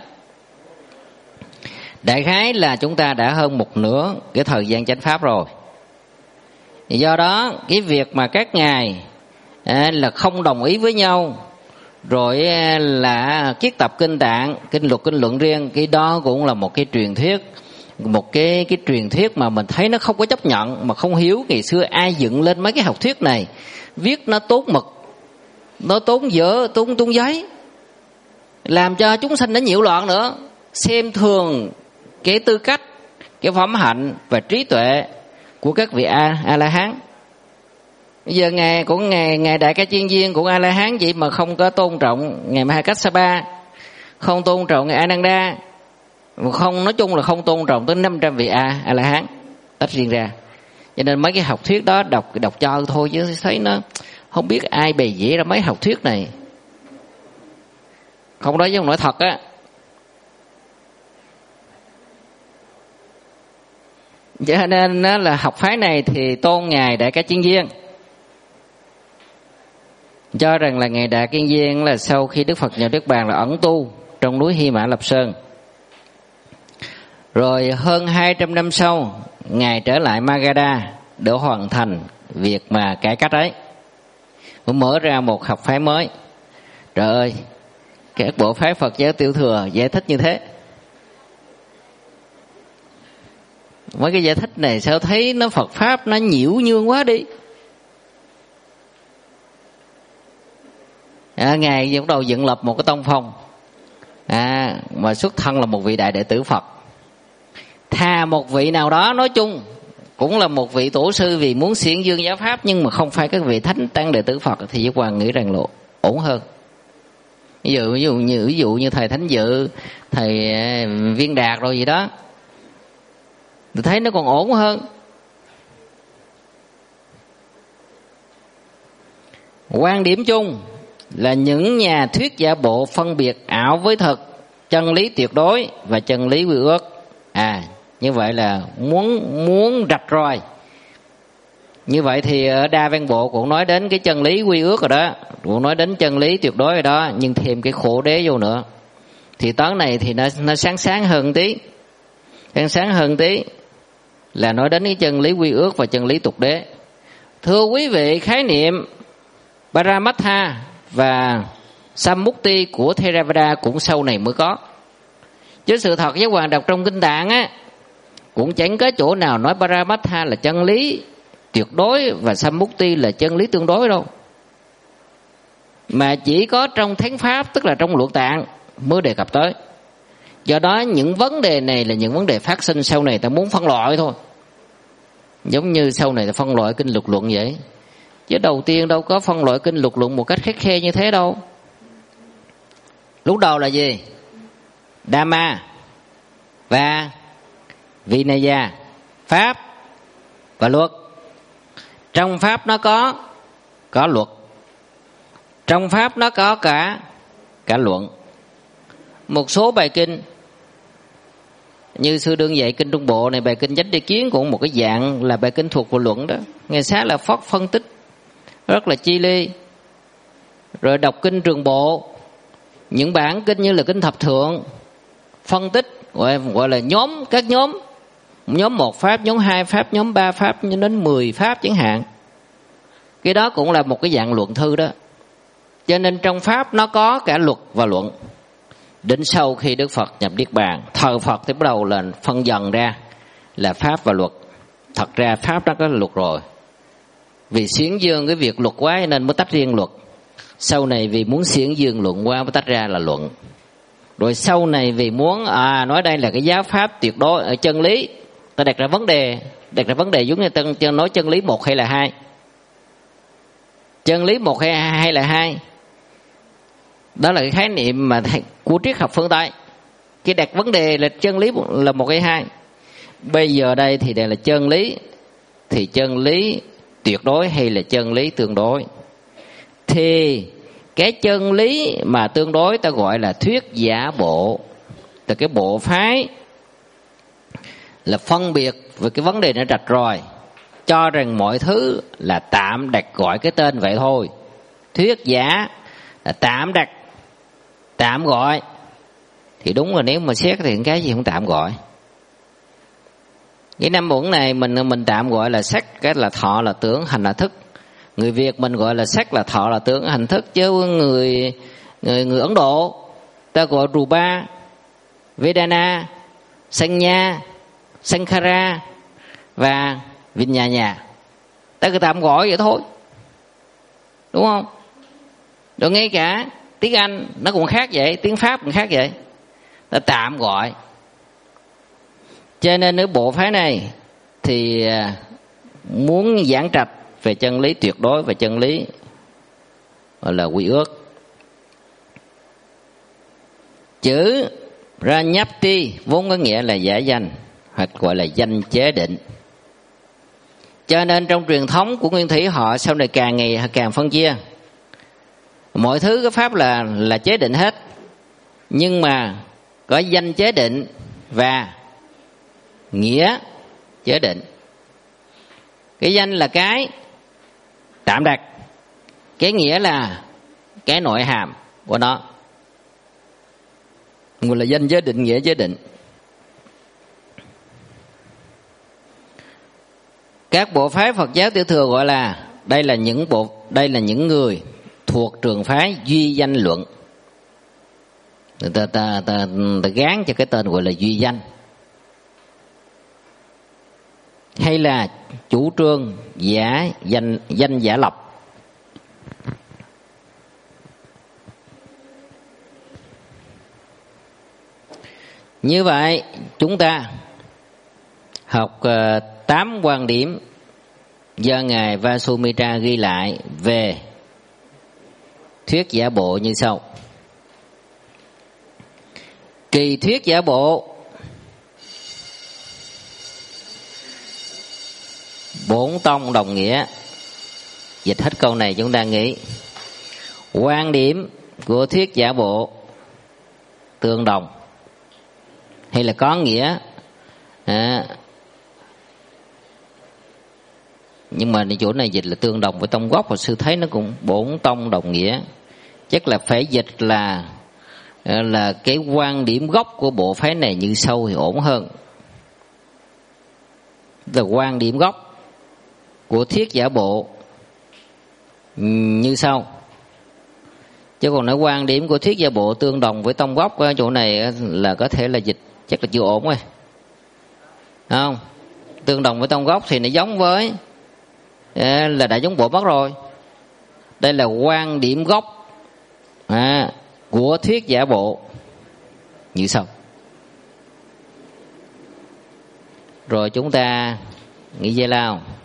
Đại khái là chúng ta đã hơn một nửa cái thời gian chánh pháp rồi. Do đó cái việc mà các ngài à, là không đồng ý với nhau, rồi à, là kiết tập kinh tạng, kinh luật kinh luận riêng, cái đó cũng là một cái truyền thuyết, một cái cái truyền thuyết mà mình thấy nó không có chấp nhận, mà không hiểu ngày xưa ai dựng lên mấy cái học thuyết này, viết nó tốn mực, nó tốn dở, tốn tốn giấy, làm cho chúng sanh nó nhiễu loạn nữa, xem thường cái tư cách, cái phẩm hạnh và trí tuệ của các vị a a la hán. Bây giờ ngài của ngài ngài Đại Ca Chiên Viên của a la hán vậy mà không có tôn trọng ngài Mahakassapa, không tôn trọng ngài Ananda, không, nói chung là không tôn trọng tới năm trăm vị a a la hán tách riêng ra. Cho nên mấy cái học thuyết đó đọc đọc cho thôi, chứ thấy nó không biết ai bày vẽ ra mấy học thuyết này, không nói với ông nói thật á. Cho nên đó là học phái này thì tôn ngài Đại Ca Chiên Viên, cho rằng là ngài Đại Ca Chiên Viên là sau khi Đức Phật nhập Niết Bàn là ẩn tu trong núi Hy Mã Lập Sơn. Rồi hơn hai trăm năm sau ngài trở lại Magadha để hoàn thành việc mà cải cách ấy, cũng mở ra một học phái mới. Trời ơi, các bộ phái Phật giáo tiểu thừa giải thích như thế. Mấy cái giải thích này sao thấy nó Phật pháp nó nhiễu nhương quá đi. À, ngài bắt đầu dựng lập một cái tông phong, à, mà xuất thân là một vị đại đệ tử Phật, thà một vị nào đó nói chung cũng là một vị tổ sư vì muốn xiển dương giáo pháp, nhưng mà không phải các vị thánh tăng đệ tử Phật, thì Đức Hoàng nghĩ rằng lộ ổn hơn. Ví dụ, ví dụ như ví dụ như thầy Thánh Dự, thầy Viên Đạt rồi gì đó, tôi thấy nó còn ổn hơn. Quan điểm chung là những nhà thuyết giả bộ phân biệt ảo với thật, chân lý tuyệt đối và chân lý quy ước. À, như vậy là muốn muốn rạch ròi. Như vậy thì ở Đa Văn Bộ cũng nói đến cái chân lý quy ước rồi đó, cũng nói đến chân lý tuyệt đối rồi đó, nhưng thêm cái khổ đế vô nữa. Thì tấn này thì nó nó sáng sáng hơn tí, sáng sáng hơn tí là nói đến cái chân lý quy ước và chân lý tục đế. Thưa quý vị, khái niệm Paramatha và Sammukti của Theravada cũng sau này mới có. Chứ sự thật với Hoàng đọc trong kinh tạng á, cũng chẳng có chỗ nào nói Paramatha là chân lý tuyệt đối và Sammukti là chân lý tương đối đâu. mà chỉ có trong thánh pháp, tức là trong luật tạng mới đề cập tới. Do đó những vấn đề này là những vấn đề phát sinh sau này ta muốn phân loại thôi, giống như sau này ta phân loại kinh luật luận vậy, chứ đầu tiên đâu có phân loại kinh luật luận một cách khắt khe như thế đâu. Lúc đầu là gì? Dhamma và Vinaya, pháp và luật. Trong pháp nó có có luật, trong pháp nó có cả cả luận. Một số bài kinh như sư đương dạy kinh Trung Bộ này, bài kinh Chánh Tri Kiến cũng một cái dạng là bài kinh thuộc vào luận đó. Ngày sáng là Phật phân tích rất là chi ly. Rồi đọc kinh Trường Bộ, những bản kinh như là kinh Thập Thượng, phân tích gọi, gọi là nhóm, các nhóm, nhóm một pháp, nhóm hai pháp, nhóm ba pháp, cho đến mười pháp chẳng hạn. Cái đó cũng là một cái dạng luận thư đó. Cho nên trong pháp nó có cả luật và luận. Đến sau khi Đức Phật nhập Niết Bàn, thời Phật thì bắt đầu là phân dần ra là pháp và luật. Thật ra pháp nó có luật rồi, vì xiển dương cái việc luật quá nên mới tách riêng luật. Sau này vì muốn xiển dương luận quá mới tách ra là luận. Rồi sau này vì muốn à nói đây là cái giáo pháp tuyệt đối ở chân lý, ta đặt ra vấn đề, đặt ra vấn đề giống như ta nói chân lý một hay là hai. Chân lý một hay hay là hai, đó là cái khái niệm mà của triết học phương Tây. Cái đặt vấn đề là chân lý là một hay hai. Bây giờ đây thì đây là chân lý, thì chân lý tuyệt đối hay là chân lý tương đối. Thì cái chân lý mà tương đối ta gọi là thuyết giả bộ. Từ cái bộ phái là phân biệt về cái vấn đề nó rạch ròi, cho rằng mọi thứ là tạm đặt gọi cái tên vậy thôi. Thuyết giả là tạm đặt, tạm gọi. Thì đúng rồi, nếu mà xét thì cái gì cũng tạm gọi. Cái năm uẩn này mình mình tạm gọi là sắc, cái là thọ là tưởng, hành là thức. Người Việt mình gọi là sắc là thọ là tưởng, hành thức. Chứ người người người Ấn Độ ta gọi Rupa, Vedana, Sanya, Sankhara và Vinyanya. Ta cứ tạm gọi vậy thôi, đúng không? Rồi ngay cả tiếng Anh nó cũng khác vậy, tiếng Pháp cũng khác vậy, ta tạm gọi. Cho nên ở bộ phái này thì muốn giảng trạch về chân lý tuyệt đối và chân lý gọi là quy ước. Chữ Ranyapti vốn có nghĩa là giả danh hoặc gọi là danh chế định. Cho nên trong truyền thống của nguyên thủy họ sau này càng ngày càng phân chia. Mọi thứ cái pháp là là chế định hết, nhưng mà có danh chế định và nghĩa chế định. Cái danh là cái tạm đặt, cái nghĩa là cái nội hàm của nó, gọi là danh chế định, nghĩa chế định. Các bộ phái Phật giáo tiểu thừa gọi là đây là những bộ đây là những người thuộc trường phái duy danh luận. Người ta, ta, ta, ta gán cho cái tên gọi là duy danh, hay là chủ trương giả danh danh giả lập. Như vậy chúng ta học uh, tám quan điểm do ngài Vasumitra ghi lại về thuyết giả bộ như sau. Kỳ thuyết giả bộ, bổn tông đồng nghĩa. Dịch hết câu này chúng ta nghĩ quan điểm của thuyết giả bộ tương đồng hay là có nghĩa à, nhưng mà chỗ này dịch là tương đồng với tông gốc, và sư thấy nó cũng bổn tông đồng nghĩa. Chắc là phải dịch là là cái quan điểm gốc của bộ phái này như sau thì ổn hơn. Là quan điểm gốc của thuyết giả bộ như sau. Chứ còn nói quan điểm của thuyết giả bộ tương đồng với tông gốc, ở chỗ này là có thể là dịch chắc là chưa ổn rồi, không? Tương đồng với tông gốc thì nó giống với là đã giống bộ mất rồi. Đây là quan điểm gốc của thuyết giả bộ như sau. Rồi chúng ta nghỉ giải lao.